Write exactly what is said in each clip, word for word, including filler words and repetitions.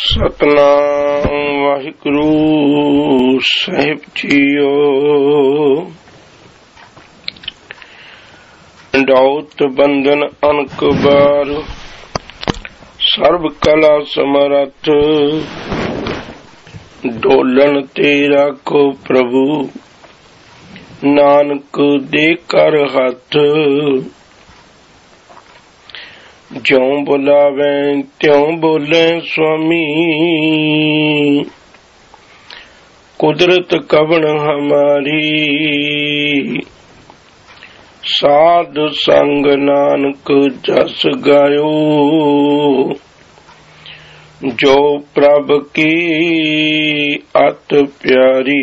सतनाम वाहिगुरु साहिब जीओ। डाउत बंधन अनक बार सर्व कला समरथ, डोलन ते राखो प्रभु नानक दे कर हथ। ज्यों बुलावे त्यों बोले स्वामी, कुदरत कवण हमारी। साध संग नानक जस गायो, जो प्रभ की अत प्यारी।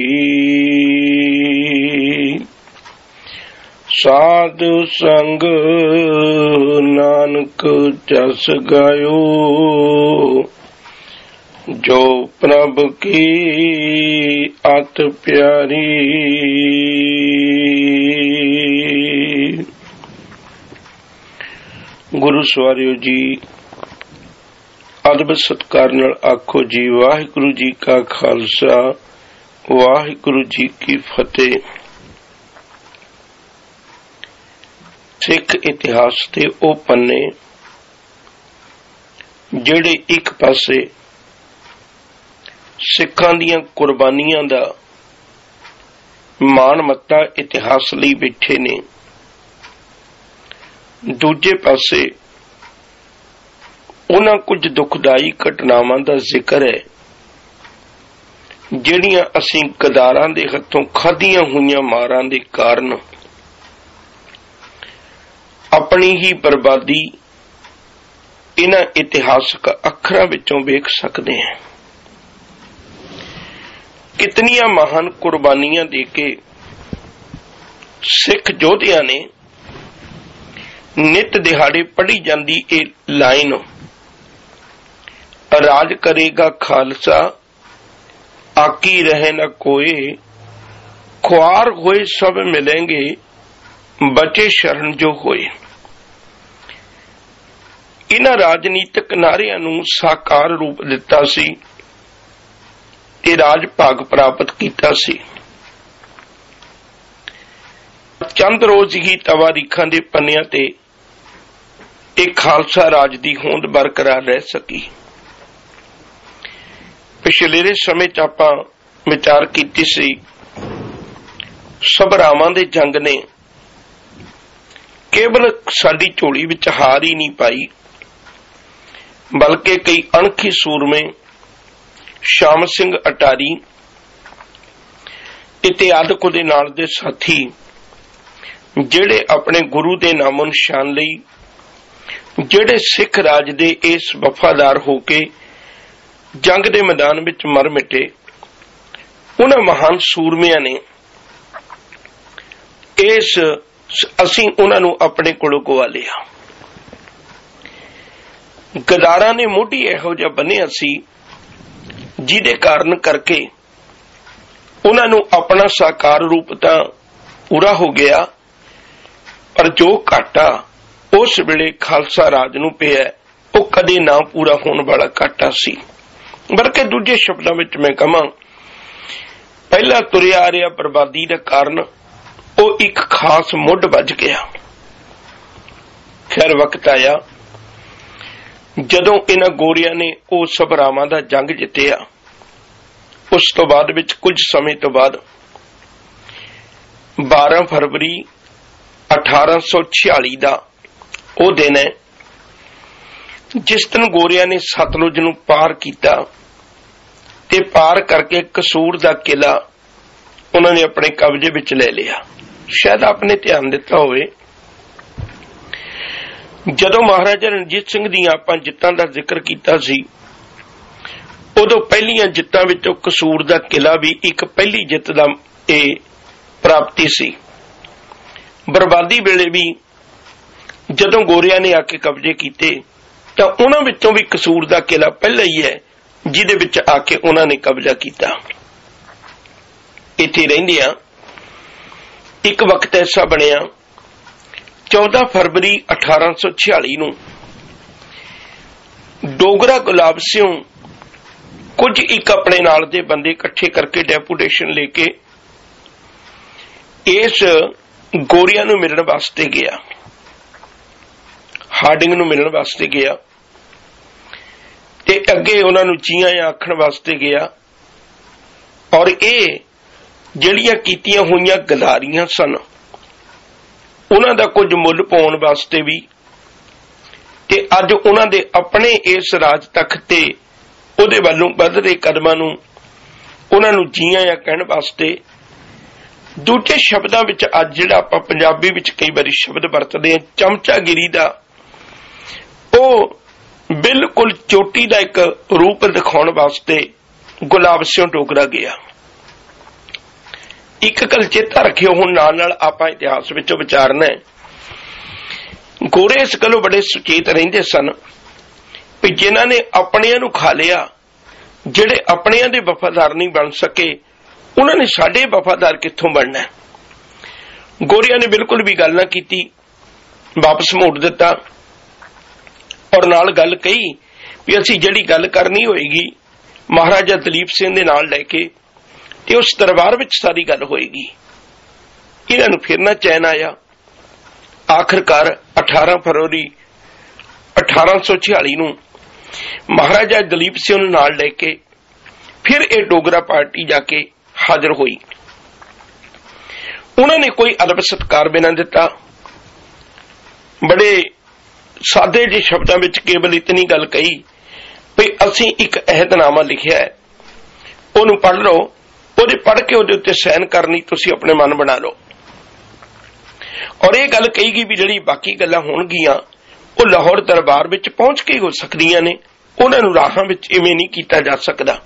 साधु संग नानक जस गायो, जो प्रभ की अत प्यारी। गुरु सवारियो जी, अदब सत्कार नाल आखो जी वाहिगुरु जी का खालसा, वाहिगुरु जी की फतेह। सिख इतिहास के ओ पन्ने जिहड़े एक पासे सिखां दीयां कुर्बानियां दा मान मत्ता इतिहास लई बैठे ने, दूजे पासे उन्हां कुछ दुखदाई घटनावां दा जिक्र है जिहड़ियां असीं गदारां दे हत्थों खाधियां होईयां मारां दे कारण अपनी ही बर्बादी इन्हां इतिहासक अखरां विचों वेख सकते हैं। कितनियां महान कुर्बानियां दे के सिख योधियां ने नित दिहाड़े पढ़ी जांदी ए लाइन, राज करेगा खालसा आकी रहे न कोई, ख्वार होए सब मिलेंगे बचे शरण जो होए। इन्हां राजनीतिक नारियां नूं साकार रूप दिता सी ते राज भाग प्राप्त कीता सी। चंद रोज ही तवारीखां दे पन्नियां ते एक खालसा राज दी होंद बरकरार रह सकी। पिछले समय च आपां विचार कीती सी, सबरावां दे जंग ने केवल साडी झोली विच हार ही नहीं पाई, बल्कि कई अणखी सूरमे श्याम सिंह अटारी इत्यादि दे नाल दे साथी जिहड़े अपने गुरु दे नामो निशान लई, जिहड़े सिख राज दे इस वफादार होके जंग दे मैदान विच मर मिटे, उन्हां महान सूरमियां ने इस असीं उन्हां नूं अपने कोलों गवा लिया। गदारां ने मोढी इहो जिहा बन्निया सी जिहदे कारण करके उन्हां नूं अपना साकार रूप तां पूरा हो गया, पर जो घाटा उस वेले खालसा राज नूं पिया वो कदे ना पूरा होने वाला घाटा सी। बल्कि दूजे शब्दां विच मैं कहां, पहला तुरिया आ रहा बर्बादी का कारण वो एक खास मुढ़ वज गया। खैर वक्त आया जदों इन्हां गोरियां ने वो सबरावां दा जंग जित्तिया। उस तो बाद विच कुछ समय तो बाद बारह फरवरी अठारह सौ छियाली का वो दिन है जिस दिन गोरियां ने सतलुज नूं पार किया ते पार करके कसूर दा किला उन्होंने अपने कब्जे विच ले लिया। शायद आपने ध्यान दिता होवे, जदों महाराजा रणजीत सिंह दी आपां जित्तां दा जिक्र कीता सी, उदों पहलियां जित्तां विचों कसूर दा किला भी एक पहली जित दा ए प्राप्ति सी। बर्बादी वेले भी जदों गोरियां ने आके कब्जे कीते तां उन्हां विचों भी कसूर दा किला पहला ही है जिहदे विच आके उन्हां ने कब्जा कीता। इत्थे रहिंदियां एक वक्त ऐसा बनिया चौदह फरवरी अठारह सौ छियाली नूं डोगरा गुलाब सिंह कुछ एक अपने नाल दे बंदे इकट्ठे करके डेपुटेशन लेके इस गोरियां नूं मिलण वास्ते गया, हार्डिंग नूं मिलण वास्ते गया ते अगे उन्हां नूं जी आइयां आखण वास्ते गया। और ये जिहड़ियां कीतियां होईयां गदारियां सन उन्हां दा कुछ मुल पाउण वास्ते भी ते अज उन्हां दे अपने इस राज तख्त ते उहदे वल्लों वध रहे कदमां नूं उन्हां नूं जी आइयां कहण वास्ते दूजे शब्दां विच अज जिहड़ा आपां पंजाबी विच कई वारी शब्द वरतदे हां चमचागिरी दा ਉਹ बिल्कुल चोटी का एक रूप दिखाने वास्ते गुलाब सिंह डोगरा गया। एक गल चेता रखियो, हुण नाल नाल आपां इतिहास विचों विचारना है। गोरे इस गलों बड़े सुचेत रहिंदे सन कि जिन्हां ने अपणियां नूं खा लिया, जिहड़े अपणियां दे वफादार नहीं बन सके उन्हां ने साडे वफादार कित्थों बनना है। गोरियां ने बिल्कुल भी गल ना कीती, वापस मोड़ दिता और नाल गल कही भी असीं जिहड़ी गल करनी होएगी महाराजा दलीप सिंह दे नाल लैके ते उस दरबार विच सारी गल होएगी। इन्हां नूं फिर ना चैन आया। आखिरकार अठारह फरवरी अठारह सौ छियाली नूं महाराजा दलीप सिंह नूं नाल लैके फिर ये डोगरा पार्टी जाके हाजिर हुई। उन्होंने कोई अदब सत्कार भी ना दिता, बड़े सादे जे शब्दों में केवल इतनी गल कही भी असीं एक अहदनामा लिखिया है, उहनूं पढ़ लो, उहदे पढ़ के उहदे उत्ते साइन करनी तुसीं अपने मन बना लो। और यह गल कही गई भी जिहड़ी बाकी गल्लां होणगीआं वो लाहौर दरबार विच पहुंच के हो सकदियां ने, उहनां नूं राहां विच इवें नहीं कीता जा सकदा।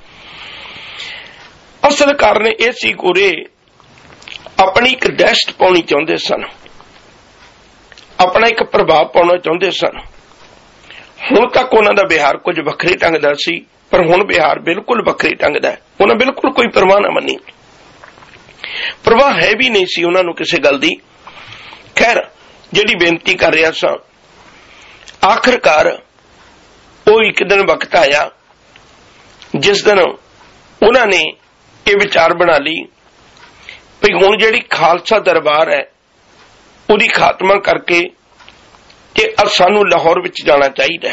असल कारण यह सी गोरे अपनी एक दहशत पाउणी चाहुंदे सन, अपना एक प्रभाव पाउणा चाहुंदे सन। हुण तक उन्हां दा बिहार कुछ वखरे ढंग दा सी, पर हुण बिहार बिल्कुल वखरे ढंग दा है। उन्हां बिल्कुल कोई परवाह ना मनी, परवाह है भी नहीं सी उन्हां नूं किसी गल दी। खैर जिहड़ी बेनती कर रहा सा, आखिरकार वो एक दिन वक्त आया जिस दिन उन्होंने ये विचार बना ली भी हुण जिहड़ी खालसा दरबार है उहदी खात्मा करके ते सानू लाहौर विच जाना चाहिए।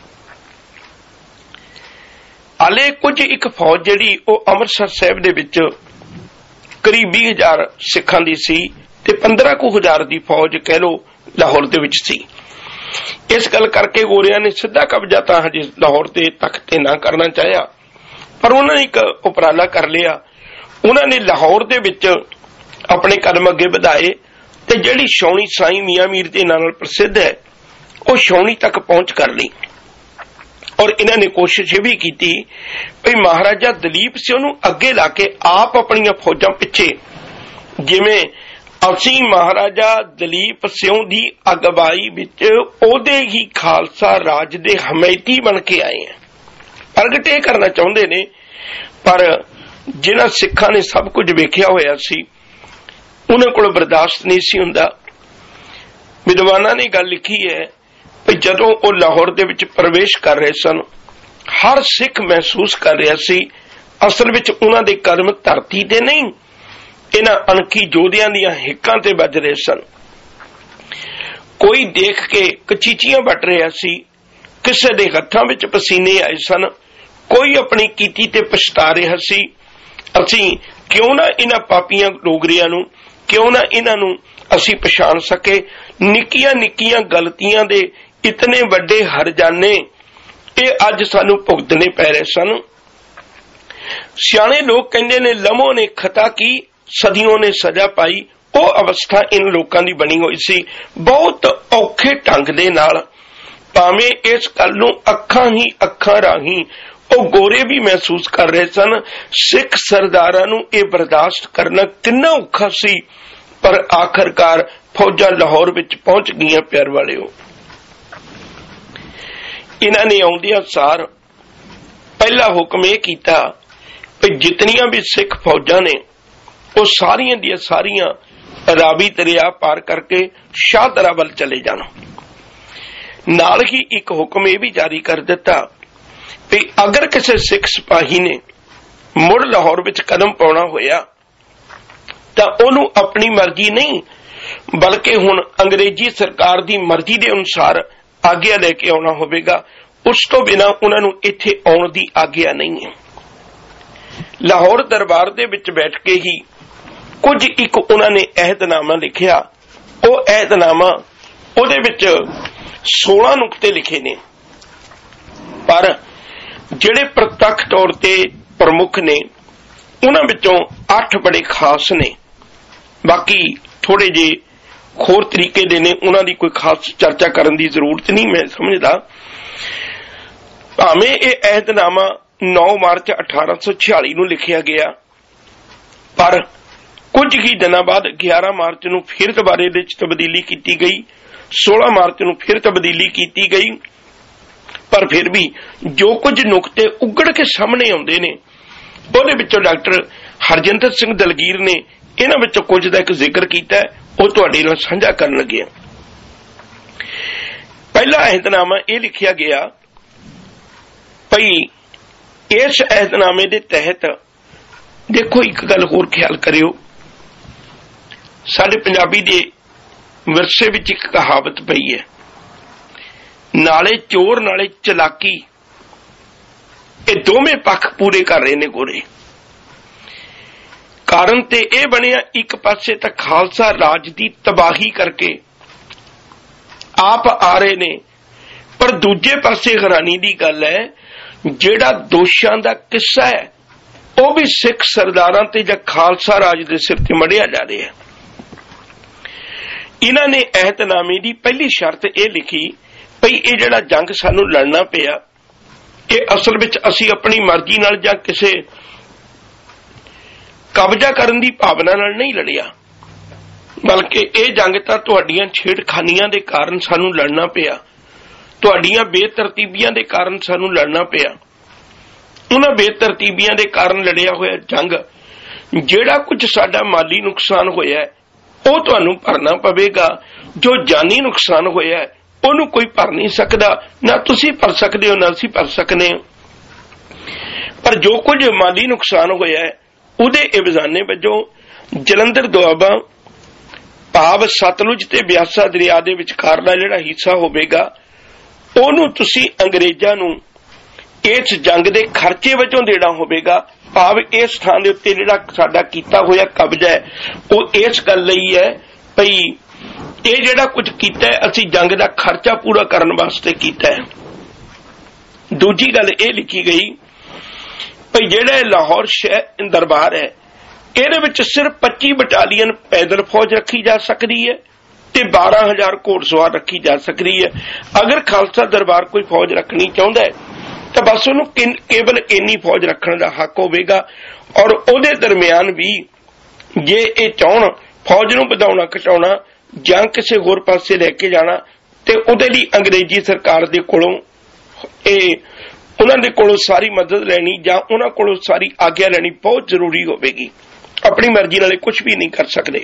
हाले कुछ एक फौज जिहड़ी वो अमृतसर साहिब दे विच करीब बीस हजार सिखां दी सी ते पंद्रह कु हजार दी फौज कह लो लाहौर दे विच सी। इस गल करके गोरियां ने सीधा कब्जा तां हजे लाहौर ते तख्त ते ना करना चाहया, पर उन्होंने एक उपराला कर लिया। उन्होंने लाहौर दे विच अपने कदम अगे बढ़ाए ते जिहड़ी छाउणी साईं मियां मीर दे नाम नाल प्रसिद्ध है वो छाउणी तक पहुंच कर ली। और इन्होंने कोशिश भी की भी महाराजा दलीप सिंह नूं अगे ला के आप अपनियां फौजां पिछे, जिवें असीं महाराजा दलीप सिंह दी अगवाई विच ओहदे ही खालसा राज दे हमायती बन के आए हैं, प्रगट ये करना चाहुंदे ने। पर जिन्हां सिखां ने सब कुछ वेखिया होया सी उन्हां कोल बर्दाश्त नहीं सी हुंदा। विद्वानां ने गल लिखी है कि जदों वो लाहौर दे विच प्रवेश कर रहे सन, हर सिख महसूस कर रहा सी असल विच उन्हां दे कदम धरती ते नहीं इन्हां अणखी जोधियां दीयां हिक्कां ते वज रहे सन। कोई देख के कचीचियां वट रहा सी, किसे दे हत्थां विच पसीने आए सन, कोई अपनी कीती ते पछता रहा सी। असीं क्यों ना इन्हां पापियां डोगरियां नूं, क्यों ना इन्हां नूं असीं पछाण सके। निक्कियां निक्कियां गलतियां दे इतने वड्डे हरजाने ये अज सानू भुगतने पै रहे सन। सियाणे लोग कहंदे ने लम्हों ने खता की सदियों ने सजा पाई। वो अवस्था इन लोगों की बनी हुई सी, बहुत औखे ढंग दे नाल। भावें इस गल नूं अखां ही अखां राही वो गोरे भी महसूस कर रहे सन, सिख सरदारां नूं ये बर्दाश्त करना कितना औखा सी। पर आखिरकार फौजा लाहौर विच पहुंच गईयां। प्यार वालिओ, इन्हां ने आउंदियां सार पहला हुक्म यह कीता कि जितनियां भी सिख फौजां ने वो सारियां दी सारियां रावी दरिया पार करके शाहदरा वल चले जाण। नाल ही एक हुक्म यह भी जारी कर दिता ਵੀ ਅਗਰ ਕਿਸੇ ਸਿੱਖ ਸਿਪਾਹੀ ਨੇ ਮੁੜ ਲਾਹੌਰ ਵਿੱਚ ਕਦਮ ਪਾਉਣਾ ਹੋਇਆ ਤਾਂ ਉਹਨੂੰ ਆਪਣੀ ਮਰਜ਼ੀ ਨਹੀਂ ਬਲਕਿ ਹੁਣ ਅੰਗਰੇਜ਼ੀ ਸਰਕਾਰ ਦੀ ਮਰਜ਼ੀ ਦੇ ਅਨੁਸਾਰ ਆਗਿਆ ਲੈ ਕੇ ਆਉਣਾ ਹੋਵੇਗਾ। ਉਸ ਤੋਂ ਬਿਨਾਂ ਉਹਨਾਂ ਨੂੰ ਇੱਥੇ ਆਉਣ ਦੀ ਆਗਿਆ ਨਹੀਂ ਹੈ। ਲਾਹੌਰ ਦਰਬਾਰ ਦੇ ਵਿੱਚ ਬੈਠ ਕੇ ਹੀ ਕੁਝ ਇੱਕ ਉਹਨਾਂ ਨੇ ਅਹਿਦਨਾਮਾ ਲਿਖਿਆ। ਉਹ ਅਹਿਦਨਾਮਾ ਉਹਦੇ ਵਿੱਚ ਸੋਲਾਂ ਨੁਕਤੇ ਲਿਖੇ ਨੇ, ਪਰ ਜਿਹੜੇ ਪ੍ਰਤੱਖ ਤੌਰ ਤੇ ਪ੍ਰਮੁੱਖ ਨੇ ਉਹਨਾਂ ਵਿੱਚੋਂ ਅੱਠ ਬੜੇ ਖਾਸ ਨੇ, ਬਾਕੀ ਥੋੜੇ ਜਿਹੇ ਹੋਰ ਤਰੀਕੇ ਦੇ ਨੇ, ਉਹਨਾਂ ਦੀ ਕੋਈ ਖਾਸ ਚਰਚਾ ਕਰਨ ਦੀ ਜ਼ਰੂਰਤ ਨਹੀਂ ਮੈਂ ਸਮਝਦਾ। ਭਾਵੇਂ ਇਹ ਅਹਿਦਨਾਮਾ ਨੌ ਮਾਰਚ ਅਠਾਰਾਂ ਸੌ ਛਿਆਲੀ ਨੂੰ ਲਿਖਿਆ ਗਿਆ, ਪਰ ਕੁਝ ਹੀ ਦਿਨਾਂ ਬਾਅਦ ਗਿਆਰਾਂ ਮਾਰਚ ਨੂੰ ਫਿਰ ਦੁਬਾਰੇ ਇਹਦੇ ਵਿੱਚ ਤਬਦੀਲੀ ਕੀਤੀ ਗਈ, ਸੋਲਾਂ ਮਾਰਚ ਨੂੰ ਫਿਰ ਤਬਦੀਲੀ ਕੀਤੀ ਗਈ। ਪਰ ਫਿਰ ਵੀ ਜੋ ਕੁਝ ਨੁਕਤੇ ਉਗੜ ਕੇ ਸਾਹਮਣੇ ਆਉਂਦੇ ਨੇ ਉਹਦੇ ਵਿੱਚੋਂ ਡਾਕਟਰ ਹਰਜਿੰਦਰ ਸਿੰਘ ਦਲਗੀਰ ਨੇ ਇਹਨਾਂ ਵਿੱਚੋਂ ਕੁਝ ਦਾ ਇੱਕ ਜ਼ਿਕਰ ਕੀਤਾ, ਉਹ ਤੁਹਾਡੇ ਨਾਲ ਸਾਂਝਾ ਕਰਨ ਲੱਗੇ। ਪਹਿਲਾ ਅਹਿਦਨਾਮਾ ਇਹ ਲਿਖਿਆ ਗਿਆ ਭਈ ਇਸ ਅਹਿਦਨਾਮੇ ਦੇ ਤਹਿਤ ਦੇਖੋ ਇੱਕ ਗੱਲ ਹੋਰ ਖਿਆਲ ਕਰਿਓ, ਸਾਡੇ ਪੰਜਾਬੀ ਦੇ ਵਿਰਸੇ ਵਿੱਚ ਇੱਕ ਕਹਾਵਤ ਪਈ ਹੈ, ਨਾਲੇ ਚੋਰ ਨਾਲੇ ਚਲਾਕੀ, ਇਹ ਦੋਵੇਂ ਪੱਖ ਪੂਰੇ ਕਰ ਰਹੇ ਨੇ ਗੋਰੇ। ਕਾਰਨ ਤੇ ਇਹ ਬਣਿਆ ਇੱਕ ਪਾਸੇ ਤਾਂ ਖਾਲਸਾ ਰਾਜ ਦੀ ਤਬਾਹੀ ਕਰਕੇ ਆਪ ਆ ਰਹੇ ਨੇ, ਪਰ ਦੂਜੇ ਪਾਸੇ ਹੈਰਾਨੀ ਦੀ ਗੱਲ ਹੈ ਜਿਹੜਾ ਦੋਸ਼ਾਂ ਦਾ ਕਿੱਸਾ ਹੈ ਉਹ ਵੀ ਸਿੱਖ ਸਰਦਾਰਾਂ ਤੇ ਜਾਂ ਖਾਲਸਾ ਰਾਜ ਦੇ ਸਿਰ ਤੇ ਮੜਿਆ ਜਾ ਰਿਹਾ ਹੈ। ਇਹਨਾਂ ਨੇ ਅਹਿਦਨਾਮੇ ਦੀ ਪਹਿਲੀ ਸ਼ਰਤ ਇਹ ਲਿਖੀ ਭਈ ਇਹ ਜਿਹੜਾ ਜੰਗ ਸਾਨੂੰ ਲੜਨਾ ਪਿਆ ਇਹ ਅਸਲ ਵਿੱਚ ਅਸੀਂ ਆਪਣੀ ਮਰਜ਼ੀ ਨਾਲ ਜਾਂ ਕਿਸੇ ਕਬਜ਼ਾ ਕਰਨ ਦੀ ਭਾਵਨਾ ਨਾਲ ਨਹੀਂ ਲੜਿਆ, ਬਲਕਿ ਇਹ ਜੰਗ ਤਾਂ ਤੁਹਾਡੀਆਂ ਛੇੜਖਾਨੀਆਂ ਦੇ ਕਾਰਨ ਸਾਨੂੰ ਲੜਨਾ ਪਿਆ, ਤੁਹਾਡੀਆਂ ਬੇਤਰਤੀਬੀਆਂ ਦੇ ਕਾਰਨ ਸਾਨੂੰ ਲੜਨਾ ਪਿਆ। ਉਹਨਾਂ ਬੇਤਰਤੀਬੀਆਂ ਦੇ ਕਾਰਨ ਲੜਿਆ ਹੋਇਆ ਜੰਗ ਜਿਹੜਾ ਕੁਝ ਸਾਡਾ ਮਾਲੀ ਨੁਕਸਾਨ ਹੋਇਆ ਉਹ ਤੁਹਾਨੂੰ ਭਰਨਾ ਪਵੇਗਾ, ਜੋ ਜਾਨੀ ਨੁਕਸਾਨ ਹੋਇਆ ਉਹਨੂੰ ਕੋਈ ਭਰ ਨਹੀਂ ਸਕਦਾ, ਨਾ ਤੁਸੀਂ ਭਰ ਸਕਦੇ ਹੋ ਨਾ ਅਸੀਂ ਭਰ ਸਕਨੇ। ਪਰ ਜੋ ਕੁਝ ਮਾਲੀ ਨੁਕਸਾਨ ਹੋਇਆ ਉਹਦੇ ਇਵਜ਼ਾਨੇ ਵਜੋਂ ਜਲੰਧਰ ਦੁਆਬਾ ਭਾਵ ਸਤਲੁਜ ਤੇ ਬਿਆਸਾ ਦਰਿਆ ਦੇ ਵਿਚਕਾਰਲਾ ਜਿਹੜਾ ਹਿੱਸਾ ਹੋਵੇਗਾ ਉਹਨੂੰ ਤੁਸੀਂ ਅੰਗਰੇਜ਼ਾਂ ਨੂੰ ਇਸ ਜੰਗ ਦੇ ਖਰਚੇ ਵਜੋਂ ਦੇਣਾ ਹੋਵੇਗਾ, ਭਾਵ ਇਸ ਥਾਂ ਦੇ ਉੱਤੇ ਜਿਹੜਾ ਸਾਡਾ ਕੀਤਾ ਹੋਇਆ ਕਬਜ਼ਾ ਹੈ ਉਹ ਇਸ ਗੱਲ ਲਈ ਹੈ ਭਈ ਇਹ ਜਿਹੜਾ ਕੁਝ ਕੀਤਾ ਅਸੀਂ ਜੰਗ ਦਾ ਖਰਚਾ ਪੂਰਾ ਕਰਨ ਵਾਸਤੇ ਕੀਤਾ ਹੈ। ਦੂਜੀ ਗੱਲ ਇਹ ਲਿਖੀ ਗਈ ਭਈ ਜਿਹੜਾ ਲਾਹੌਰ ਸ਼ਹਿਰ ਦਰਬਾਰ ਹੈ ਇਹਦੇ ਵਿੱਚ ਸਿਰਫ ਪੱਚੀ ਬਟਾਲੀਅਨ ਪੈਦਲ ਫੌਜ ਰੱਖੀ ਜਾ ਸਕਦੀ ਹੈ ਤੇ ਬਾਰਾਂ ਹਜ਼ਾਰ ਘੋੜਸਵਾਰ ਰੱਖੀ ਜਾ ਸਕਦੀ ਹੈ। ਅਗਰ ਖਾਲਸਾ ਦਰਬਾਰ ਕੋਈ ਫੌਜ ਰੱਖਣੀ ਚਾਹੁੰਦਾ ਹੈ ਤਾਂ ਬਸ ਉਹਨੂੰ ਕੇਵਲ ਇੰਨੀ ਫੌਜ ਰੱਖਣ ਦਾ ਹੱਕ ਹੋਵੇਗਾ, ਔਰ ਉਹਦੇ ਦਰਮਿਆਨ ਵੀ ਜੇ ਇਹ ਚਾਹਣ ਫੌਜ ਨੂੰ ਵਧਾਉਣਾ ਘਟਾਉਣਾ ਜਾਂ ਕਿਸੇ ਹੋਰ ਪਾਸੇ ਲੈ ਕੇ ਜਾਣਾ ਤੇ ਉਹਦੇ ਲਈ ਅੰਗਰੇਜ਼ੀ ਸਰਕਾਰ ਦੇ ਕੋਲੋਂ ਇਹ ਉਹਨਾਂ ਦੇ ਕੋਲੋਂ ਸਾਰੀ ਮਦਦ ਲੈਣੀ ਜਾਂ ਉਹਨਾਂ ਕੋਲੋਂ ਸਾਰੀ ਆਗਿਆ ਲੈਣੀ ਬਹੁਤ ਜ਼ਰੂਰੀ ਹੋਵੇਗੀ। ਆਪਣੀ ਮਰਜ਼ੀ ਨਾਲ ਕੁਝ ਵੀ ਨਹੀਂ ਕਰ ਸਕਦੇ,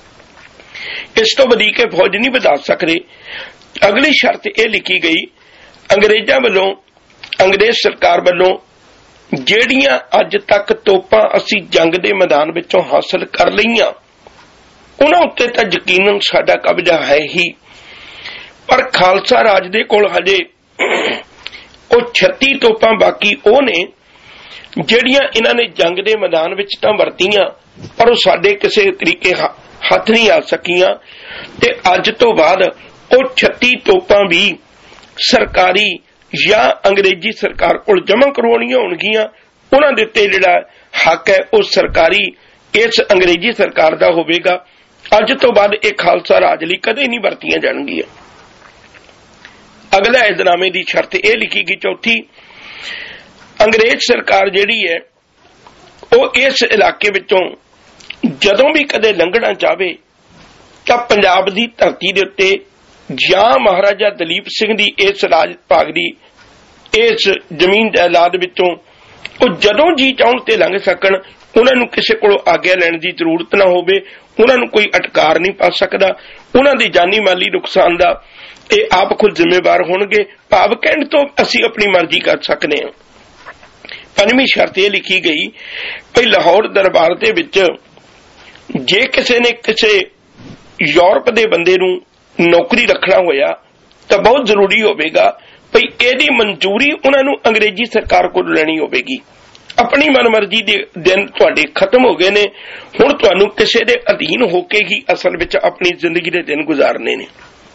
ਇਸ ਤੋਂ ਵਧੀ ਕੇ ਫੌਜ ਨਹੀਂ ਵਧਾ ਸਕਦੇ। ਅਗਲੀ ਸ਼ਰਤ ਇਹ ਲਿਖੀ ਗਈ ਅੰਗਰੇਜ਼ਾਂ ਵੱਲੋਂ ਅੰਗਰੇਜ਼ ਸਰਕਾਰ ਵੱਲੋਂ ਜਿਹੜੀਆਂ ਅੱਜ ਤੱਕ ਤੋਪਾਂ ਅਸੀਂ ਜੰਗ ਦੇ ਮੈਦਾਨ ਵਿੱਚੋਂ ਹਾਸਲ ਕਰ ਲਈਆਂ ਉਹਨਾਂ ਉੱਤੇ ਤਾਂ ਯਕੀਨਨ ਸਾਡਾ ਕਬਜ਼ਾ ਹੈ ਹੀ, ਪਰ ਖਾਲਸਾ ਰਾਜ ਦੇ ਕੋਲ ਹਜੇ ਉਹ ਛੱਤੀ ਤੋਪਾਂ ਬਾਕੀ ਉਹ ਨੇ ਜਿਹੜੀਆਂ ਇਹਨਾਂ ਨੇ ਜੰਗ ਦੇ ਮੈਦਾਨ ਵਿੱਚ ਤਾਂ ਵਰਤੀਆਂ ਪਰ ਉਹ ਸਾਡੇ ਕਿਸੇ ਤਰੀਕੇ ਹੱਥ ਨਹੀਂ ਆ ਸਕੀਆਂ, ਤੇ ਅੱਜ ਤੋਂ ਬਾਅਦ ਉਹ ਛੱਤੀ ਤੋਪਾਂ ਵੀ ਸਰਕਾਰੀ ਜਾਂ ਅੰਗਰੇਜ਼ੀ ਸਰਕਾਰ ਕੋਲ ਜਮ੍ਹਾਂ ਕਰਵਾਉਣੀਆਂ ਹੋਣਗੀਆਂ। ਉਹਨਾਂ ਦੇ ਉੱਤੇ ਜਿਹੜਾ ਹੱਕ ਹੈ ਉਹ ਸਰਕਾਰੀ ਇਸ ਅੰਗਰੇਜ਼ੀ ਸਰਕਾਰ ਦਾ ਹੋਵੇਗਾ। ਅੱਜ ਤੋਂ ਬਾਅਦ ਇਹ ਖਾਲਸਾ ਰਾਜ ਲਈ ਕਦੇ ਨਹੀਂ ਵਰਤੀਆਂ ਜਾਣਗੀਆਂ। ਅਗਲਾ ਅਹਿਦਨਾਮੇ ਦੀ ਸ਼ਰਤ ਇਹ ਲਿਖੀ ਗਈ ਚੌਥੀ, ਅੰਗਰੇਜ਼ ਸਰਕਾਰ ਜਿਹੜੀ ਹੈ ਉਹ ਇਸ ਇਲਾਕੇ ਵਿੱਚੋਂ ਜਦੋਂ ਵੀ ਕਦੇ ਲੰਘਣਾ ਚਾਹਵੇ ਤਾਂ ਪੰਜਾਬ ਦੀ ਧਰਤੀ ਦੇ ਉੱਤੇ ਜਾਂ ਮਹਾਰਾਜਾ ਦਲੀਪ ਸਿੰਘ ਦੀ ਇਸ ਰਾਜ ਭਾਗ ਦੀ ਇਸ ਜ਼ਮੀਨ ਜਾਇਦਾਦ ਵਿੱਚੋਂ ਉਹ ਜਦੋਂ ਜੀ ਚਾਹੁਣ ਤੇ ਲੰਘ ਸਕਣ, ਉਹਨਾਂ ਨੂੰ ਕਿਸੇ ਕੋਲੋਂ ਆਗਿਆ ਲੈਣ ਦੀ ਜ਼ਰੂਰਤ ਨਾ ਹੋਵੇ, ਉਹਨਾਂ ਨੂੰ ਕੋਈ ਅਟਕਾਰ ਨਹੀਂ ਪਾ ਸਕਦਾ। ਉਹਨਾਂ ਦੇ ਜਾਨੀ ਮਾਲੀ ਨੁਕਸਾਨ ਦਾ ਇਹ ਆਪ ਖੁਦ ਜ਼ਿੰਮੇਵਾਰ ਹੋਣਗੇ। ਭਾਵ ਕਹਿਣ ਤੋਂ ਅਸੀਂ ਆਪਣੀ ਮਰਜ਼ੀ ਕਰ ਸਕਦੇ ਹਾਂ। ਪੰਜਵੀਂ ਸ਼ਰਤ ਇਹ ਲਿਖੀ ਗਈ ਕਿ ਲਾਹੌਰ ਦਰਬਾਰ ਦੇ ਵਿੱਚ ਜੇ ਕਿਸੇ ਨੇ ਕਿਸੇ ਯੂਰਪ ਦੇ ਬੰਦੇ ਨੂੰ ਨੌਕਰੀ ਰੱਖਣਾ ਹੋਇਆ ਤਾਂ ਬਹੁਤ ਜ਼ਰੂਰੀ ਹੋਵੇਗਾ ਭਈ ਇਹਦੀ ਮਨਜ਼ੂਰੀ ਉਹਨਾਂ ਨੂੰ ਅੰਗਰੇਜ਼ੀ ਸਰਕਾਰ ਕੋਲ ਲੈਣੀ ਹੋਵੇਗੀ। ਆਪਣੀ ਮਨਮਰਜ਼ੀ ਦੇ ਦਿਨ ਤੁਹਾਡੇ ਖਤਮ ਹੋ ਗਏ ਨੇ, ਹੁਣ ਤੁਹਾਨੂੰ ਕਿਸੇ ਦੇ ਅਧੀਨ ਹੋ ਕੇ ਹੀ ਅਸਲ ਵਿੱਚ ਆਪਣੀ ਜ਼ਿੰਦਗੀ ਦੇ ਦਿਨ ਗੁਜ਼ਾਰਨੇ ਨੇ।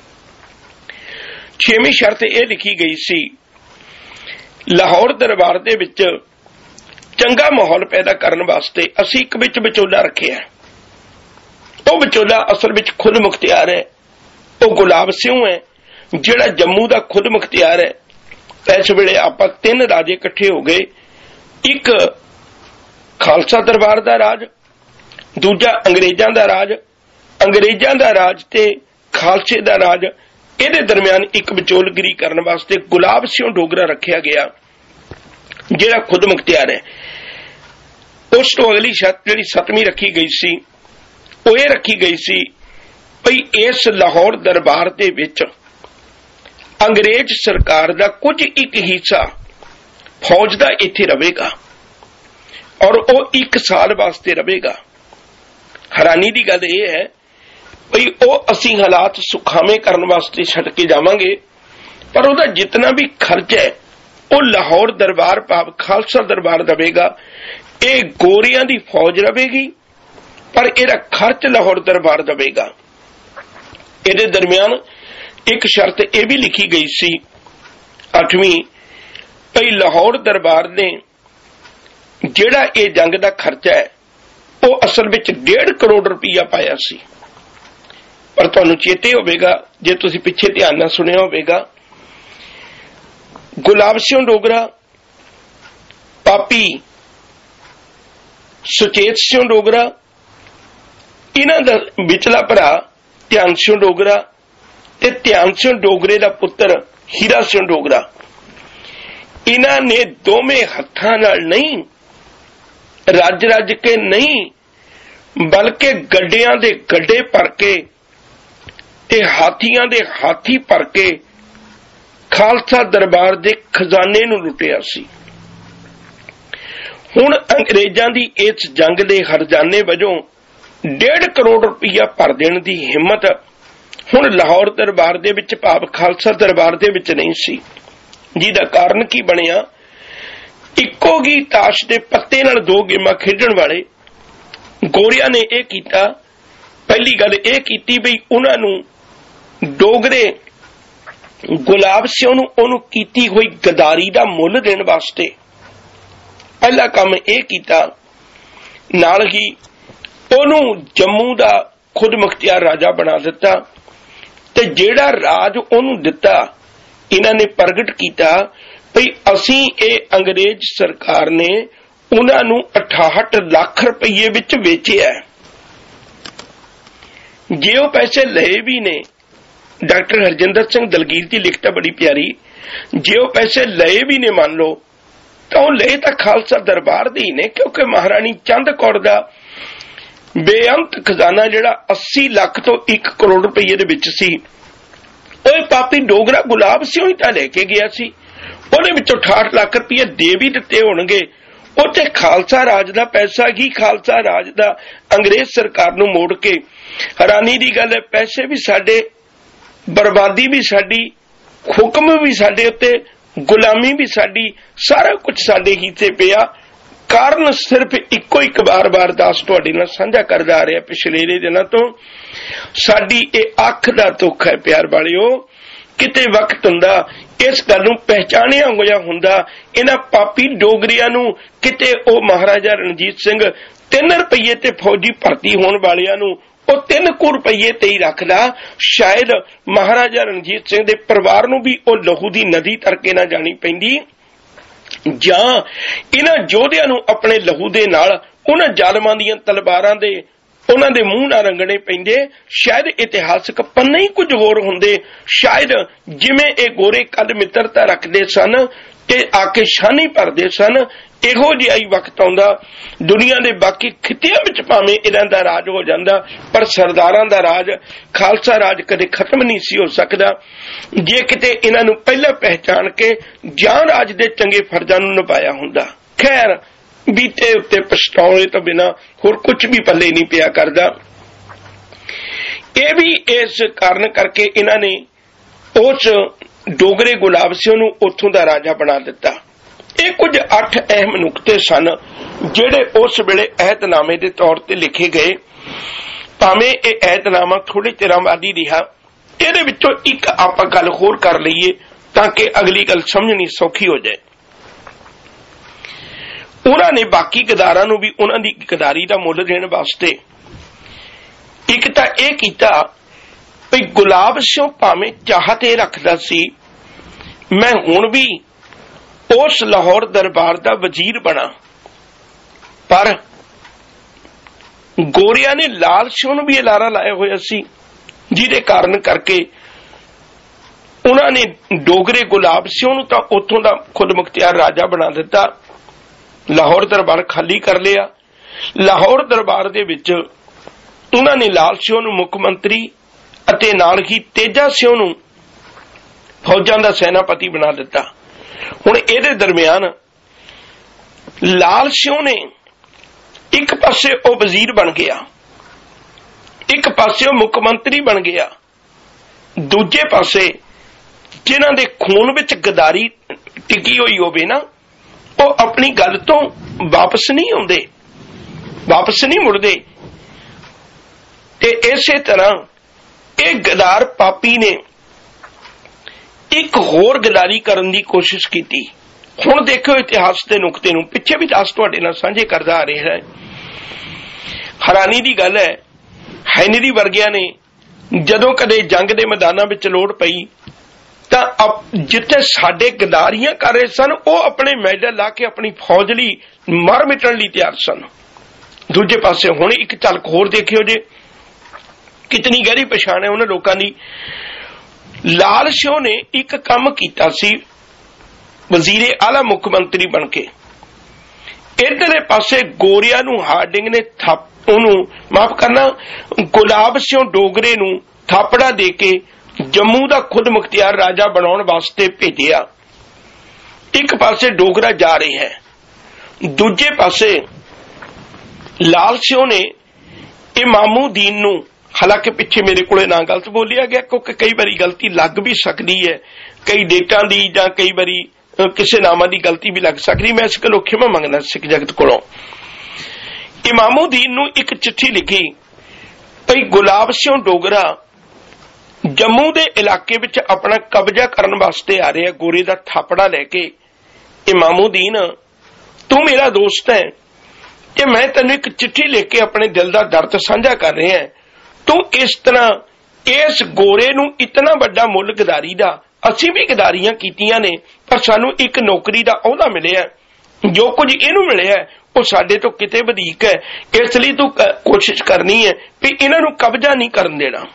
ਛੇਵੀਂ ਸ਼ਰਤ ਇਹ ਲਿਖੀ ਗਈ ਸੀ, ਲਾਹੌਰ ਦਰਬਾਰ ਦੇ ਵਿੱਚ ਚੰਗਾ ਮਾਹੌਲ ਪੈਦਾ ਕਰਨ ਵਾਸਤੇ ਅਸੀਂ ਇੱਕ ਵਿੱਚ ਵਿਚੋਲਾ ਰੱਖਿਆ। ਉਹ ਵਿਚੋਲਾ ਅਸਲ ਵਿੱਚ ਖੁਦ ਮੁਖਤਿਆਰ ਹੈ, ਉਹ ਗੁਲਾਬ ਸਿਉਂ ਹੈ ਜਿਹੜਾ ਜੰਮੂ ਦਾ ਖੁਦ ਮੁਖਤਿਆਰ ਹੈ। ਇਸ ਵੇਲੇ ਆਪਾਂ ਤਿੰਨ ਰਾਜੇ ਇਕੱਠੇ ਹੋ ਗਏ, ਇੱਕ ਖਾਲਸਾ ਦਰਬਾਰ ਦਾ ਰਾਜ, ਦੂਜਾ ਅੰਗਰੇਜ਼ਾਂ ਦਾ ਰਾਜ, ਅੰਗਰੇਜ਼ਾਂ ਦਾ ਰਾਜ ਤੇ ਖਾਲਸੇ ਦਾ ਰਾਜ, ਇਹਦੇ ਦਰਮਿਆਨ ਇੱਕ ਵਿਚੋਲਗਿਰੀ ਕਰਨ ਵਾਸਤੇ ਗੁਲਾਬ ਸਿਉਂ ਡੋਗਰਾ ਰੱਖਿਆ ਗਿਆ ਜਿਹੜਾ ਖੁਦ ਮੁਖਤਿਆਰ ਹੈ। ਉਸ ਤੋਂ ਅਗਲੀ ਸ਼ਰਤ ਜਿਹੜੀ ਸੱਤਵੀਂ ਰੱਖੀ ਗਈ ਸੀ ਉਹ ਇਹ ਰੱਖੀ ਗਈ ਸੀ ਭਈ ਇਸ ਲਾਹੌਰ ਦਰਬਾਰ ਦੇ ਵਿੱਚ ਅੰਗਰੇਜ਼ ਸਰਕਾਰ ਦਾ ਕੁਝ ਇੱਕ ਹਿੱਸਾ ਫੌਜ ਦਾ ਇੱਥੇ ਰਹੇਗਾ ਔਰ ਉਹ ਇੱਕ ਸਾਲ ਵਾਸਤੇ ਰਹੇਗਾ। ਹੈਰਾਨੀ ਦੀ ਗੱਲ ਇਹ ਹੈ ਭਈ ਉਹ ਅਸੀਂ ਹਾਲਾਤ ਸੁਖਾਵੇਂ ਕਰਨ ਵਾਸਤੇ ਛੱਡ ਕੇ ਜਾਵਾਂਗੇ, ਪਰ ਉਹਦਾ ਜਿਤਨਾ ਵੀ ਖਰਚ ਹੈ ਉਹ ਲਾਹੌਰ ਦਰਬਾਰ ਭਾਵ ਖਾਲਸਾ ਦਰਬਾਰ ਦੇਵੇਗਾ। ਇਹ ਗੋਰਿਆਂ ਦੀ ਫੌਜ ਰਹੇਗੀ ਪਰ ਇਹਦਾ ਖਰਚ ਲਾਹੌਰ ਦਰਬਾਰ ਦੇਵੇਗਾ। ਇਹਦੇ ਦਰਮਿਆਨ ਇੱਕ ਸ਼ਰਤ ਇਹ ਵੀ ਲਿਖੀ ਗਈ ਸੀ ਅੱਠਵੀਂ ਭਈ ਲਾਹੌਰ ਦਰਬਾਰ ਨੇ ਜਿਹੜਾ ਇਹ ਜੰਗ ਦਾ ਖਰਚਾ ਹੈ ਉਹ ਅਸਲ ਵਿੱਚ ਡੇਢ ਕਰੋੜ ਰੁਪਈਆ ਪਾਇਆ ਸੀ। ਪਰ ਤੁਹਾਨੂੰ ਚੇਤੇ ਹੋਵੇਗਾ ਜੇ ਤੁਸੀਂ ਪਿੱਛੇ ਧਿਆਨ ਨਾਲ ਸੁਣਿਆ ਹੋਵੇਗਾ, ਗੁਲਾਬ ਸਿਉਂ ਡੋਗਰਾ, ਪਾਪੀ ਸੁਚੇਤ ਸਿਉਂ ਡੋਗਰਾ, ਇਹਨਾਂ ਦਾ ਵਿਚਲਾ ਭਰਾ ਧਿਆਨ ਸਿਉਂ ਡੋਗਰਾ ਤੇ ਧਿਆਨ ਸਿਉਂ ਡੋਗਰੇ ਦਾ ਪੁੱਤਰ ਹੀਰਾ ਸਿਉਂ ਡੋਗਰਾ, ਇਹਨਾਂ ਨੇ ਦੋਵੇਂ ਹੱਥਾਂ ਨਾਲ ਨਹੀਂ, ਰੱਜ ਰੱਜ ਕੇ ਨਹੀਂ, ਬਲਕਿ ਗੱਡਿਆਂ ਦੇ ਗੱਡੇ ਭਰ ਕੇ ਤੇ ਹਾਥੀਆਂ ਦੇ ਹਾਥੀ ਭਰ ਕੇ ਖਾਲਸਾ ਦਰਬਾਰ ਦੇ ਖਜ਼ਾਨੇ ਨੂੰ ਲੁੱਟਿਆ ਸੀ। ਹੁਣ ਅੰਗਰੇਜ਼ਾਂ ਦੀ ਇਸ ਜੰਗ ਦੇ ਹਰਜਾਨੇ ਵਜੋਂ ਡੇਢ ਕਰੋੜ ਰੁਪਈਆ ਭਰ ਦੇਣ ਦੀ ਹਿੰਮਤ ਹੁਣ ਲਾਹੌਰ ਦਰਬਾਰ ਦੇ ਵਿੱਚ ਭਾਵ ਖਾਲਸਾ ਦਰਬਾਰ ਦੇ ਵਿੱਚ ਨਹੀਂ ਸੀ, ਜਿਹਦਾ ਕਾਰਨ ਕੀ ਬਣਿਆ? ਇੱਕੋ ਹੀ ਤਾਸ਼ ਦੇ ਪੱਤੇ ਨਾਲ ਦੋ ਗੇਮਾਂ ਖੇਡਣ ਵਾਲੇ ਗੋਰਿਆਂ ਨੇ ਇਹ ਕੀਤਾ, ਪਹਿਲੀ ਗੱਲ ਇਹ ਕੀਤੀ ਬਈ ਉਹਨਾਂ ਨੂੰ ਡੋਗਰੇ ਗੁਲਾਬ ਸਿਉਂ ਨੂੰ ਉਹਨੂੰ ਕੀਤੀ ਹੋਈ ਗਦਾਰੀ ਦਾ ਮੁੱਲ ਦੇਣ ਵਾਸਤੇ ਪਹਿਲਾ ਕੰਮ ਇਹ ਕੀਤਾ, ਨਾਲ ਹੀ ਉਹਨੂੰ ਜੰਮੂ ਦਾ ਖੁਦ ਮੁਖਤਿਆਰ ਰਾਜਾ ਬਣਾ ਦਿੱਤਾ ਤੇ ਜਿਹੜਾ ਰਾਜ ਉਹਨੂੰ ਦਿੱਤਾ ਇਹਨਾਂ ਨੇ ਪ੍ਰਗਟ ਕੀਤਾ ਭਈ ਅਸੀਂ ਇਹ ਅੰਗਰੇਜ਼ ਸਰਕਾਰ ਨੇ ਉਹਨਾਂ ਨੂੰ ਅਠਾਹਠ ਲੱਖ ਰੁਪਏ ਵਿੱਚ ਵੇਚਿਆ। ਜੇ ਉਹ ਪੈਸੇ ਲਏ ਵੀ ਨੇ, ਡਾਕਟਰ ਹਰਜਿੰਦਰ ਸਿੰਘ ਦਲਗੀਰ ਦੀ ਲਿਖਤ ਬੜੀ ਪਿਆਰੀ, ਜੇ ਉਹ ਪੈਸੇ ਲਏ ਵੀ ਨੇ ਮੰਨ ਲਓ ਤਾਂ ਉਹ ਲਏ ਤਾਂ ਖਾਲਸਾ ਦਰਬਾਰ ਦੇ ਹੀ ਨੇ, ਕਿਉਂਕਿ ਮਹਾਰਾਣੀ ਚੰਦ ਕੌਰ ਦਾ ਬੇਅੰਤ ਖਜ਼ਾਨਾ ਜਿਹੜਾ ਅੱਸੀ ਲੱਖ ਤੋਂ ਇੱਕ ਕਰੋੜ ਰੁਪਏ ਦੇ ਵਿੱਚ ਸੀ, ਉਹ ਪਾਪੀ ਡੋਗਰਾ ਗੁਲਾਬ ਸਿਉਂ ਹੀ ਤਾਂ ਲੈ ਕੇ ਗਿਆ ਸੀ। ਉਹਦੇ ਵਿੱਚੋਂ ਅਠਾਹਠ ਲੱਖ ਰੁਪਏ ਦੇ ਵੀ ਦਿੱਤੇ ਹੋਣਗੇ, ਉਹ ਤੇ ਖਾਲਸਾ ਰਾਜ ਦਾ ਪੈਸਾ ਹੀ ਖਾਲਸਾ ਰਾਜ ਦਾ ਅੰਗਰੇਜ਼ ਸਰਕਾਰ ਨੂੰ ਮੋੜ ਕੇ। ਹੈਰਾਨੀ ਦੀ ਗੱਲ ਹੈ, ਪੈਸੇ ਵੀ ਸਾਡੇ, ਬਰਬਾਦੀ ਵੀ ਸਾਡੀ, ਹੁਕਮ ਵੀ ਸਾਡੇ ਉੱਤੇ, ਗੁਲਾਮੀ ਵੀ ਸਾਡੀ, ਸਾਰਾ ਕੁਝ ਸਾਡੇ ਹੀ ਤੇ ਪਿਆ। ਕਾਰਨ ਸਿਰਫ ਇੱਕੋ ਇੱਕ ਵਾਰ-ਵਾਰ ਦਾਸ ਤੁਹਾਡੇ ਨਾਲ ਸਾਂਝਾ ਕਰਦਾ ਆ ਰਿਹਾ ਪਿਛਲੇ ਦਿਨਾਂ ਤੋਂ, ਸਾਡੀ ਇਹ ਅੱਖ ਦਾ ਦੁੱਖ ਹੈ ਪਿਆਰ ਵਾਲਿਓ। ਕਿਤੇ ਵਕਤ ਹੁੰਦਾ ਇਸ ਗੱਲ ਨੂੰ ਪਹਿਚਾਣਿਆ ਹੋਇਆ ਹੁੰਦਾ, ਇਹਨਾਂ ਪਾਪੀ ਡੋਗਰਿਆਂ ਨੂੰ ਕਿਤੇ ਉਹ ਮਹਾਰਾਜਾ ਰਣਜੀਤ ਸਿੰਘ ਤਿੰਨ ਰੁਪਈਏ ਤੇ ਫੌਜੀ ਭਰਤੀ ਹੋਣ ਵਾਲਿਆਂ ਨੂੰ ਉਹ ਤਿੰਨ ਕੁ ਰੁਪਈਏ ਤੇ ਹੀ ਰੱਖਦਾ, ਸ਼ਾਇਦ ਮਹਾਰਾਜਾ ਰਣਜੀਤ ਸਿੰਘ ਦੇ ਪਰਿਵਾਰ ਨੂੰ ਵੀ ਉਹ ਲਹੂ ਦੀ ਨਦੀ ਤਰਕੇ ਨਾ ਜਾਣੀ ਪੈਂਦੀ, ਜਾਂ ਇਹਨਾਂ ਯੋਧਿਆਂ ਨੂੰ ਆਪਣੇ ਲਹੂ ਦੇ ਨਾਲ ਉਹਨਾਂ ਜ਼ਾਲਮਾਂ ਦੀਆਂ ਤਲਵਾਰਾਂ ਦੇ ਉਹਨਾਂ ਦੇ ਮੂੰਹ ਨਾਲ ਰੰਗਣੇ ਪੈਂਦੇ। ਸ਼ਾਇਦ ਇਤਿਹਾਸਕ ਪੰਨੇ ਹੀ ਕੁਝ ਹੋਰ ਹੁੰਦੇ, ਸ਼ਾਇਦ ਜਿਵੇਂ ਇਹ ਗੋਰੇ ਕੱਲ ਮਿੱਤਰਤਾ ਰੱਖਦੇ ਸਨ ਤੇ ਆ ਕੇ ਛਾਨੀ ਭਰਦੇ ਸਨ। ਇਹੋ ਜਿਹਾ ਹੀ ਵਕਤ ਆਉਂਦਾ, ਦੁਨੀਆ ਦੇ ਬਾਕੀ ਖਿੱਤਿਆਂ ਵਿੱਚ ਭਾਵੇਂ ਇਹਨਾਂ ਦਾ ਰਾਜ ਹੋ ਜਾਂਦਾ, ਪਰ ਸਰਦਾਰਾਂ ਦਾ ਰਾਜ, ਖਾਲਸਾ ਰਾਜ ਕਦੇ ਖਤਮ ਨਹੀਂ ਸੀ ਹੋ ਸਕਦਾ ਜੇ ਕਿਤੇ ਇਹਨਾਂ ਨੂੰ ਪਹਿਲਾਂ ਪਹਿਚਾਣ ਕੇ ਜਾਂ ਰਾਜ ਦੇ ਚੰਗੇ ਫਰਜ਼ਾਂ ਨੂੰ ਨਿਭਾਇਆ ਹੁੰਦਾ। ਖੈਰ, ਬੀਤੇ ਉੱਤੇ ਪਛਤਾਉਣੇ ਤੋਂ ਬਿਨਾਂ ਹੋਰ ਕੁਝ ਵੀ ਪੱਲੇ ਨਹੀਂ ਪਿਆ ਕਰਦਾ। ਇਹ ਵੀ ਇਸ ਕਾਰਨ ਕਰਕੇ ਇਹਨਾਂ ਨੇ ਉਸ ਡੋਗਰੇ ਗੁਲਾਬ ਸਿੰਘ ਨੂੰ ਉੱਥੋਂ ਦਾ ਰਾਜਾ ਬਣਾ ਦਿੱਤਾ। ਇਹ ਕੁਝ ਅੱਠ ਅਹਿਮ ਨੁਕਤੇ ਸਨ ਜਿਹੜੇ ਉਸ ਵੇਲੇ ਅਹਿਦਨਾਮੇ ਦੇ ਤੌਰ ਤੇ ਲਿਖੇ ਗਏ। ਭਾਵੇਂ ਇਹ ਅਹਿਦਨਾਮਾ ਥੋੜੇ ਚਿਰਾਂ ਬਾਅਦ ਹੀ ਰਿਹਾ, ਇਹਦੇ ਵਿੱਚੋਂ ਇੱਕ ਆਪਾਂ ਗੱਲ ਹੋਰ ਕਰ ਲਈਏ ਤਾਂ ਕਿ ਅਗਲੀ ਗੱਲ ਸਮਝਣੀ ਸੌਖੀ ਹੋ ਜਾਏ। ਉਹਨਾਂ ਨੇ ਬਾਕੀ ਗਦਾਰਾਂ ਨੂੰ ਵੀ ਉਹਨਾਂ ਦੀ ਗਦਾਰੀ ਦਾ ਮੁੱਲ ਦੇਣ ਵਾਸਤੇ ਇੱਕ ਤਾਂ ਇਹ ਕੀਤਾ ਵੀ ਗੁਲਾਬ ਸਿੰਘ ਭਾਵੇਂ ਚਾਹਤ ਇਹ ਰੱਖਦਾ ਸੀ ਮੈਂ ਹੁਣ ਵੀ ਉਸ ਲਾਹੌਰ ਦਰਬਾਰ ਦਾ ਵਜ਼ੀਰ ਬਣਾ, ਪਰ ਗੋਰਿਆਂ ਨੇ ਲਾਲ ਸਿੰਘ ਨੂੰ ਵੀ ਲਾਰਾ ਲਾਇਆ ਹੋਇਆ ਸੀ, ਜਿਹਦੇ ਕਾਰਨ ਕਰਕੇ ਉਹਨਾਂ ਨੇ ਡੋਗਰੇ ਗੁਲਾਬ ਸਿੰਘ ਨੂੰ ਤਾਂ ਉੱਥੋਂ ਦਾ ਖੁਦ ਮੁਖਤਿਆਰ ਰਾਜਾ ਬਣਾ ਦਿੱਤਾ, ਲਾਹੌਰ ਦਰਬਾਰ ਖਾਲੀ ਕਰ ਲਿਆ। ਲਾਹੌਰ ਦਰਬਾਰ ਦੇ ਵਿੱਚ ਉਹਨਾਂ ਨੇ ਲਾਲ ਸਿੰਘ ਨੂੰ ਮੁੱਖ ਮੰਤਰੀ ਅਤੇ ਨਾਲ ਹੀ ਤੇਜਾ ਸਿੰਘ ਨੂੰ ਫੌਜਾਂ ਦਾ ਸੈਨਾਪਤੀ ਬਣਾ ਦਿੱਤਾ। ਹੁਣ ਇਹਦੇ ਦਰਮਿਆਨ ਲਾਲ ਸਿੰਘ ਨੇ ਇੱਕ ਪਾਸੇ ਉਹ ਵਜ਼ੀਰ ਬਣ ਗਿਆ, ਇੱਕ ਪਾਸੇ ਉਹ ਮੁੱਖ ਮੰਤਰੀ ਬਣ ਗਿਆ, ਦੂਜੇ ਪਾਸੇ ਜਿਨ੍ਹਾਂ ਦੇ ਖੂਨ ਵਿੱਚ ਗਦਾਰੀ ਟਿਕੀ ਹੋਈ ਹੋਵੇ ਨਾ, ਉਹ ਆਪਣੀ ਗੱਲ ਤੋਂ ਵਾਪਸ ਨਹੀਂ ਆਉਂਦੇ, ਵਾਪਸ ਨਹੀਂ ਮੁੜਦੇ। ਤੇ ਇਸੇ ਤਰ੍ਹਾਂ ਇਹ ਗਦਾਰ ਪਾਪੀ ਨੇ ਇੱਕ ਹੋਰ ਗਦਾਰੀ ਕਰਨ ਦੀ ਕੋਸ਼ਿਸ਼ ਕੀਤੀ। ਹੁਣ ਦੇਖੋ ਇਤਿਹਾਸ ਦੇ ਨੁਕਤੇ ਨੂੰ, ਪਿੱਛੇ ਵੀ ਦੱਸ ਤੁਹਾਡੇ ਨਾਲ ਸਾਂਝੇ ਕਰਦਾ ਆ ਰਿਹਾ ਹੈ। ਹੈਰਾਨੀ ਦੀ ਗੱਲ ਹੈ, ਹੈਨਰੀ ਵਰਗਿਆਂ ਨੇ ਜਦੋਂ ਕਦੇ ਜੰਗ ਦੇ ਮੈਦਾਨਾਂ ਵਿੱਚ ਲੋੜ ਪਈ ਤਾਂ ਜਿੱਥੇ ਸਾਡੇ ਗਦਾਰੀਆਂ ਕਰ ਰਹੇ ਸਨ, ਉਹ ਆਪਣੇ ਮੈਡਲ ਲਾ ਕੇ ਆਪਣੀ ਫੌਜ ਲਈ ਮਰ ਮਿਟਣ ਲਈ ਤਿਆਰ ਸਨ। ਦੂਜੇ ਪਾਸੇ ਹੁਣ ਇੱਕ ਝਲਕ ਹੋਰ ਦੇਖਿਓ ਜੇ, ਕਿਤਨੀ ਗਹਿਰੀ ਪਛਾਣ ਹੈ ਉਹਨਾਂ ਲੋਕਾਂ ਦੀ। ਲਾਲ ਸਿੰਘ ਨੇ ਇੱਕ ਕੰਮ ਕੀਤਾ ਸੀ ਵਜ਼ੀਰੇ ਆਲਾ ਮੁੱਖ ਮੰਤਰੀ ਬਣ ਕੇ। ਇਧਰਲੇ ਪਾਸੇ ਗੋਰਿਆਂ ਨੂੰ ਹਾਰਡਿੰਗ ਨੇ ਥਾਪ ਉਹਨੂੰ ਮਾਫ ਕਰਨਾ ਗੁਲਾਬ ਸਿੰਘ ਡੋਗਰੇ ਨੂੰ ਥਾਪੜਾ ਦੇ ਕੇ ਜੰਮੂ ਦਾ ਖੁਦ ਮੁਖਤਿਆਰ ਰਾਜਾ ਬਣਾਉਣ ਵਾਸਤੇ ਭੇਜਿਆ। ਇੱਕ ਪਾਸੇ ਡੋਗਰਾ ਜਾ ਰਿਹਾ ਹੈ, ਦੂਜੇ ਪਾਸੇ ਲਾਲ ਸਿੰਘ ਨੇ ਇਮਾਮੂਦੀਨ ਨੂੰ, ਹਾਲਾਂਕਿ ਪਿੱਛੇ ਮੇਰੇ ਕੋਲੇ ਨਾ ਗਲਤ ਬੋਲਿਆ ਗਿਆ ਕਿਉਂਕਿ ਕਈ ਵਾਰੀ ਗਲਤੀ ਲੱਗ ਵੀ ਸਕਦੀ ਹੈ, ਕਈ ਡੇਟਾਂ ਦੀ ਜਾਂ ਕਈ ਵਾਰੀ ਕਿਸੇ ਨਾਮਾਂ ਦੀ ਗਲਤੀ ਵੀ ਲੱਗ ਸਕਦੀ। ਮੈਂ ਇਸ ਕੋਲੋਂ ਖਿਮਾ ਮੰਗਦਾ ਸਿੱਖ ਜਗਤ ਕੋਲੋਂ। ਇਮਾਮੂਦੀਨ ਨੂੰ ਇੱਕ ਚਿੱਠੀ ਲਿਖੀ ਭਈ ਗੁਲਾਬ ਸਿੰਘ ਡੋਗਰਾ ਜੰਮੂ ਦੇ ਇਲਾਕੇ ਵਿੱਚ ਆਪਣਾ ਕਬਜ਼ਾ ਕਰਨ ਵਾਸਤੇ ਆ ਰਿਹਾ ਗੋਰੇ ਦਾ ਥਾਪੜਾ ਲੈ ਕੇ। ਇਮਾਮੂਦੀਨ, ਤੂੰ ਮੇਰਾ ਦੋਸਤ ਹੈ ਤੇ ਮੈਂ ਤੈਨੂੰ ਇੱਕ ਚਿੱਠੀ ਲਿਖ ਕੇ ਆਪਣੇ ਦਿਲ ਦਾ ਦਰਦ ਸਾਂਝਾ ਕਰ ਰਿਹਾ ਹਾਂ। ਤੂੰ ਇਸ ਤਰ੍ਹਾਂ ਇਸ ਗੋਰੇ ਨੂੰ ਇਤਨਾ ਵੱਡਾ ਮੁੱਲ ਗਦਾਰੀ ਦਾ, ਅਸੀਂ ਵੀ ਗਦਾਰੀਆਂ ਕੀਤੀਆਂ ਨੇ ਪਰ ਸਾਨੂੰ ਇੱਕ ਨੌਕਰੀ ਦਾ ਅਹੁਦਾ ਮਿਲਿਆ, ਜੋ ਕੁਝ ਇਹਨੂੰ ਮਿਲਿਆ ਉਹ ਸਾਡੇ ਤੋਂ ਕਿਤੇ ਵਧੇਕ ਹੈ, ਇਸ ਲਈ ਤੂੰ ਕੋਸ਼ਿਸ਼ ਕਰਨੀ ਹੈ ਵੀ ਇਹਨਾਂ ਨੂੰ ਕਬਜ਼ਾ ਨਹੀਂ ਕਰਨ ਦੇਣਾ।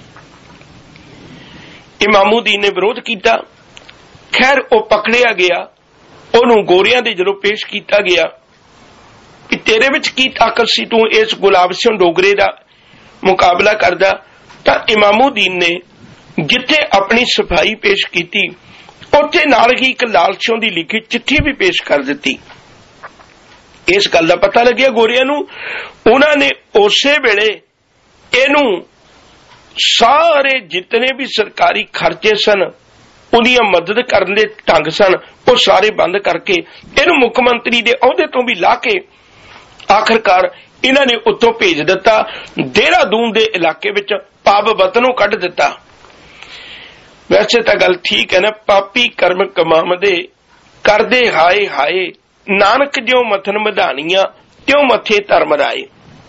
ਇਮਾਮੂਦੀਨ ਨੇ ਵਿਰੋਧ ਕੀਤਾ। ਖੈਰ ਉਹ ਪਕੜਿਆ ਗਿਆ, ਉਹਨੂੰ ਗੋਰਿਆਂ ਦੇ ਜਦੋਂ ਪੇਸ਼ ਕੀਤਾ ਗਿਆ ਕਿ ਤੇਰੇ ਵਿੱਚ ਕੀ ਤਾਕਤ ਸੀ, ਤੂੰ ਇਸ ਗੁਲਾਬ ਸਿੰਘ ਡੋਗਰੇ ਦਾ ਮੁਕਾਬਲਾ ਕਰਦਾ, ਤਾਂ ਇਮਾਮੂਦੀਨ ਨੇ ਜਿੱਥੇ ਆਪਣੀ ਸਫਾਈ ਪੇਸ਼ ਕੀਤੀ ਉੱਥੇ ਨਾਲ ਹੀ ਇੱਕ ਲਾਲ ਸਿੰਘ ਦੀ ਲਿਖੀ ਚਿੱਠੀ ਵੀ ਪੇਸ਼ ਕਰ ਦਿੱਤੀ। ਇਸ ਗੱਲ ਦਾ ਪਤਾ ਲੱਗਿਆ ਗੋਰਿਆਂ ਨੂੰ। ਉਹਨਾਂ ਨੇ ਉਸੇ ਵੇਲੇ ਇਹਨੂੰ ਸਾਰੇ ਜਿਤਨੇ ਵੀ ਸਰਕਾਰੀ ਖਰਚੇ ਸਨ, ਉਹਦੀਆਂ ਮਦਦ ਕਰਨ ਦੇ ਢੰਗ ਸਨ, ਉਹ ਸਾਰੇ ਬੰਦ ਕਰਕੇ ਇਹਨੂੰ ਮੁੱਖ ਮੰਤਰੀ ਦੇ ਅਹੁਦੇ ਤੋਂ ਵੀ ਲਾ ਕੇ ਆਖਰਕਾਰ ਇਹਨਾਂ ਨੇ ਉੱਥੋਂ ਭੇਜ ਦਿੱਤਾ, ਦੇਹਰਾਦੂਨ ਦੇ ਇਲਾਕੇ ਵਿੱਚ ਪਾਪ ਵਤਨੋਂ ਕੱਢ ਦਿੱਤਾ। ਵੈਸੇ ਤਾਂ ਗੱਲ ਠੀਕ ਹੈ ਨਾ, ਪਾਪੀ ਕਰਮ ਕਮਾਉਂਦੇ ਕਰਦੇ ਹਾਏ ਹਾਏ, ਨਾਨਕ ਜਿਉ ਮਥਨ ਮਧਾਨੀਆਂ ਤਿਉ ਮੱਥੇ ਧਰਮ ਰਾਏ।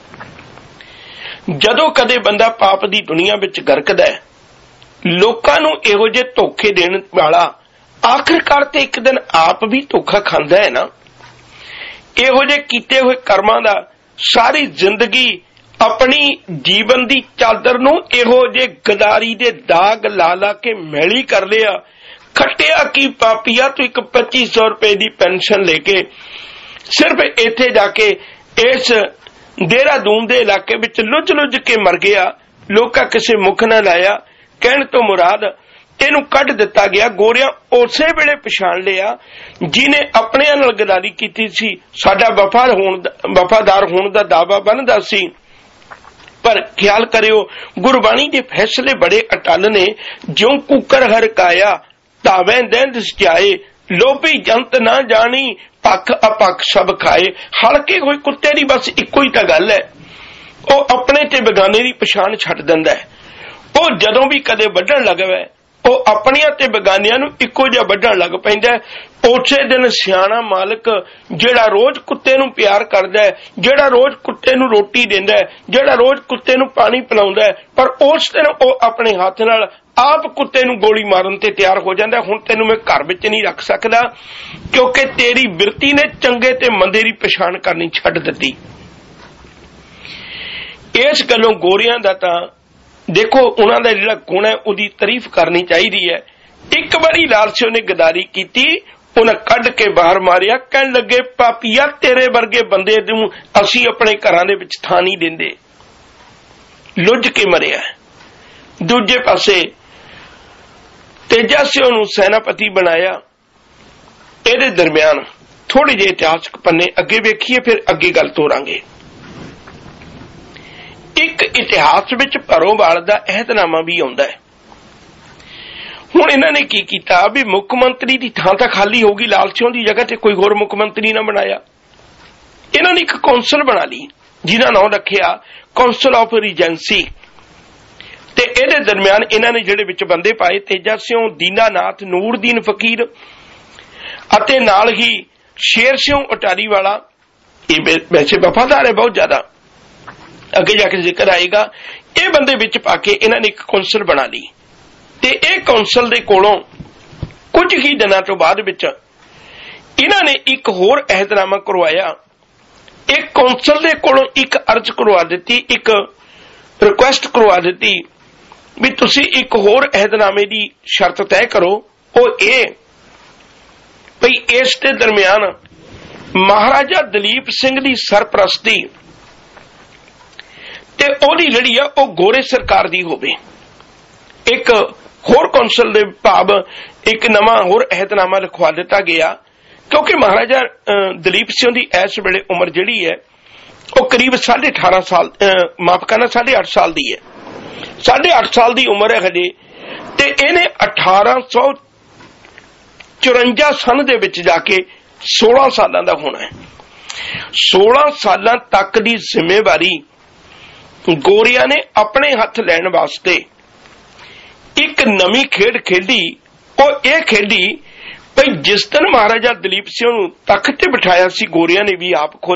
ਜਦੋਂ ਕਦੇ ਬੰਦਾ ਪਾਪ ਦੀ ਦੁਨੀਆ ਵਿੱਚ ਗਰਕਦਾ ਹੈ, ਲੋਕਾਂ ਨੂੰ ਇਹੋ ਜਿਹੇ ਧੋਖੇ ਦੇਣ ਵਾਲਾ ਆਖਰਕਾਰ ਤੇ ਇੱਕ ਦਿਨ ਆਪ ਵੀ ਧੋਖਾ ਖਾਂਦਾ ਹੈ ਨਾ। ਇਹੋ ਜਿਹੇ ਕੀਤੇ ਹੋਏ ਕਰਮਾਂ ਦਾ ਸਾਰੀ ਜ਼ਿੰਦਗੀ ਆਪਣੀ ਜੀਵਨ ਦੀ ਚਾਦਰ ਨੂੰ ਇਹੋ ਜਿਹੇ ਗਦਾਰੀ ਦੇ ਦਾਗ ਲਾ ਲਾ ਕੇ ਮੈਲੀ ਕਰ ਲਿਆ, खटिया की पापिया तो एक पच्ची सौ रुपए की पेंशन लेके सिर्फ इत्थे जाके इस देहरादून दे इलाके विच लुझ लुझ के मर गया। लोका किसे मुख न लाया। कहण तो मुराद इनू कढ़ दिता गया। गोरियां उसे वेले पछाण लिया जिन्हें अपने नाल गदारी कीती सी, साडा वफा होण वफादार होण दा दावा बनदा सी। पर ख्याल करियो गुरबाणी के फैसले बड़े अटल ने। ज्यों कुकर हरकाया तावे दंद सजाए, लोभी जंत ना जानी पख अपख सब खाए। हल्के होए कुत्ते दी बस इको ही तां गल है, वो अपने ते बेगाने की पछाण छड्ड दिंदा है। वो जदों भी कदे वड्ढण लगवे वो अपनियां ते बेगानियां नूं इको जिहा वड्ढण लग पैंदा है। उसे दिन सियाणा मालक जिहड़ा रोज कुत्ते नूं प्यार करदा है, जिहड़ा रोज कुत्ते नूं रोटी दिंदा है, जिहड़ा रोज कुत्ते नूं पानी पिलाउंदा है, पर उस दिन वो अपने हाथ नाल आप कुत्ते नूं गोली मारन ते तैयार हो जांदा है। हुण तैनूं मैं घर विच नहीं रख सकदा क्योंकि तेरी बिरती ने चंगे ते मंदे दी पछाण करनी छड्ड दित्ती। इस गल्लों गोरियां दा तां देखो उन्हां दा जिहड़ा गुण है उहदी तारीफ करनी चाहिदी है। एक बारी लाल सिंह ने गदारी कीती, उन्हें कढ़ के बाहर मारिया। कहण लगे पापिया तेरे वर्गे बंदे नूं असीं अपने घरां दे विच थां नहीं दिंदे। लुझ के मरिया। दूजे पासे तेजा सिंह नूं सैनापति बनाया। इहदे दरमियान थोड़े जे इतिहासक पन्ने अगे वेखीए फिर अगे गल तोरांगे। एक इतिहास विच भरोवाल दा अहदनामा भी आउंदा है। हुण इन्हां ने की कीता भी मुख मंत्री दी थां तां खाली होगी, लाल सिंह दी जगह ते कोई होर मुख मंत्री ना बनाया। इन्हां ने एक कौंसल बना ली जिहदा नाम रखिया कौंसल ऑफ रीजेंसी। ते इहदे दरमियान इन्हां ने जिहड़े विच बंदे पाए तेजा सिंह, दीनानाथ, नूरदीन फकीर अते नाल ही शेर सिंह अटारी वाला। ये वैसे वफादार है बहुत ज्यादा, अगे जाके जिक्र आएगा। ये बंदे विच पाके इन्हां ने एक कौंसल बना ली ते इह कौंसल दे कोलों कुछ ही दिनां तो बाद विच इन्हां ने एक होर अहदनामा करवाया। एक कौंसल दे कोलों एक अर्ज करवा दित्ती, एक रिक्वेस्ट करवा दित्ती भी तुसीं एक होर अहदनामे दी शर्त तय करो। वो ये भई इस दे दरमियान महाराजा दलीप सिंह दी सरप्रस्ती ते ओदी जिहड़ी आ ओ गोरे सरकार दी होवे। एक होर कौंसल दे भाव एक नवां होर अहदनामा लिखवा दिता गया क्योंकि महाराजा दलीप सिंह दी इस वेले उम्र जिहड़ी है वो करीब साढ़े अठारह साल माफ करना साढ़े अठ साल दी है। साढ़े अठ साल दी उम्र है हजे ते इहने अठारह सौ चौरंजा सन दे विच जाके सोलह सालां दा होना है। सोलह सालां तक दी जिम्मेवारी गोरिया ने अपने हथ लैण वास्ते एक नवी खेड खेडी। और यह खेडी भाई जिस दिन महाराजा दलीप सिंह नूं तख्त ते बिठाया सी गोरिया ने भी आप खुद,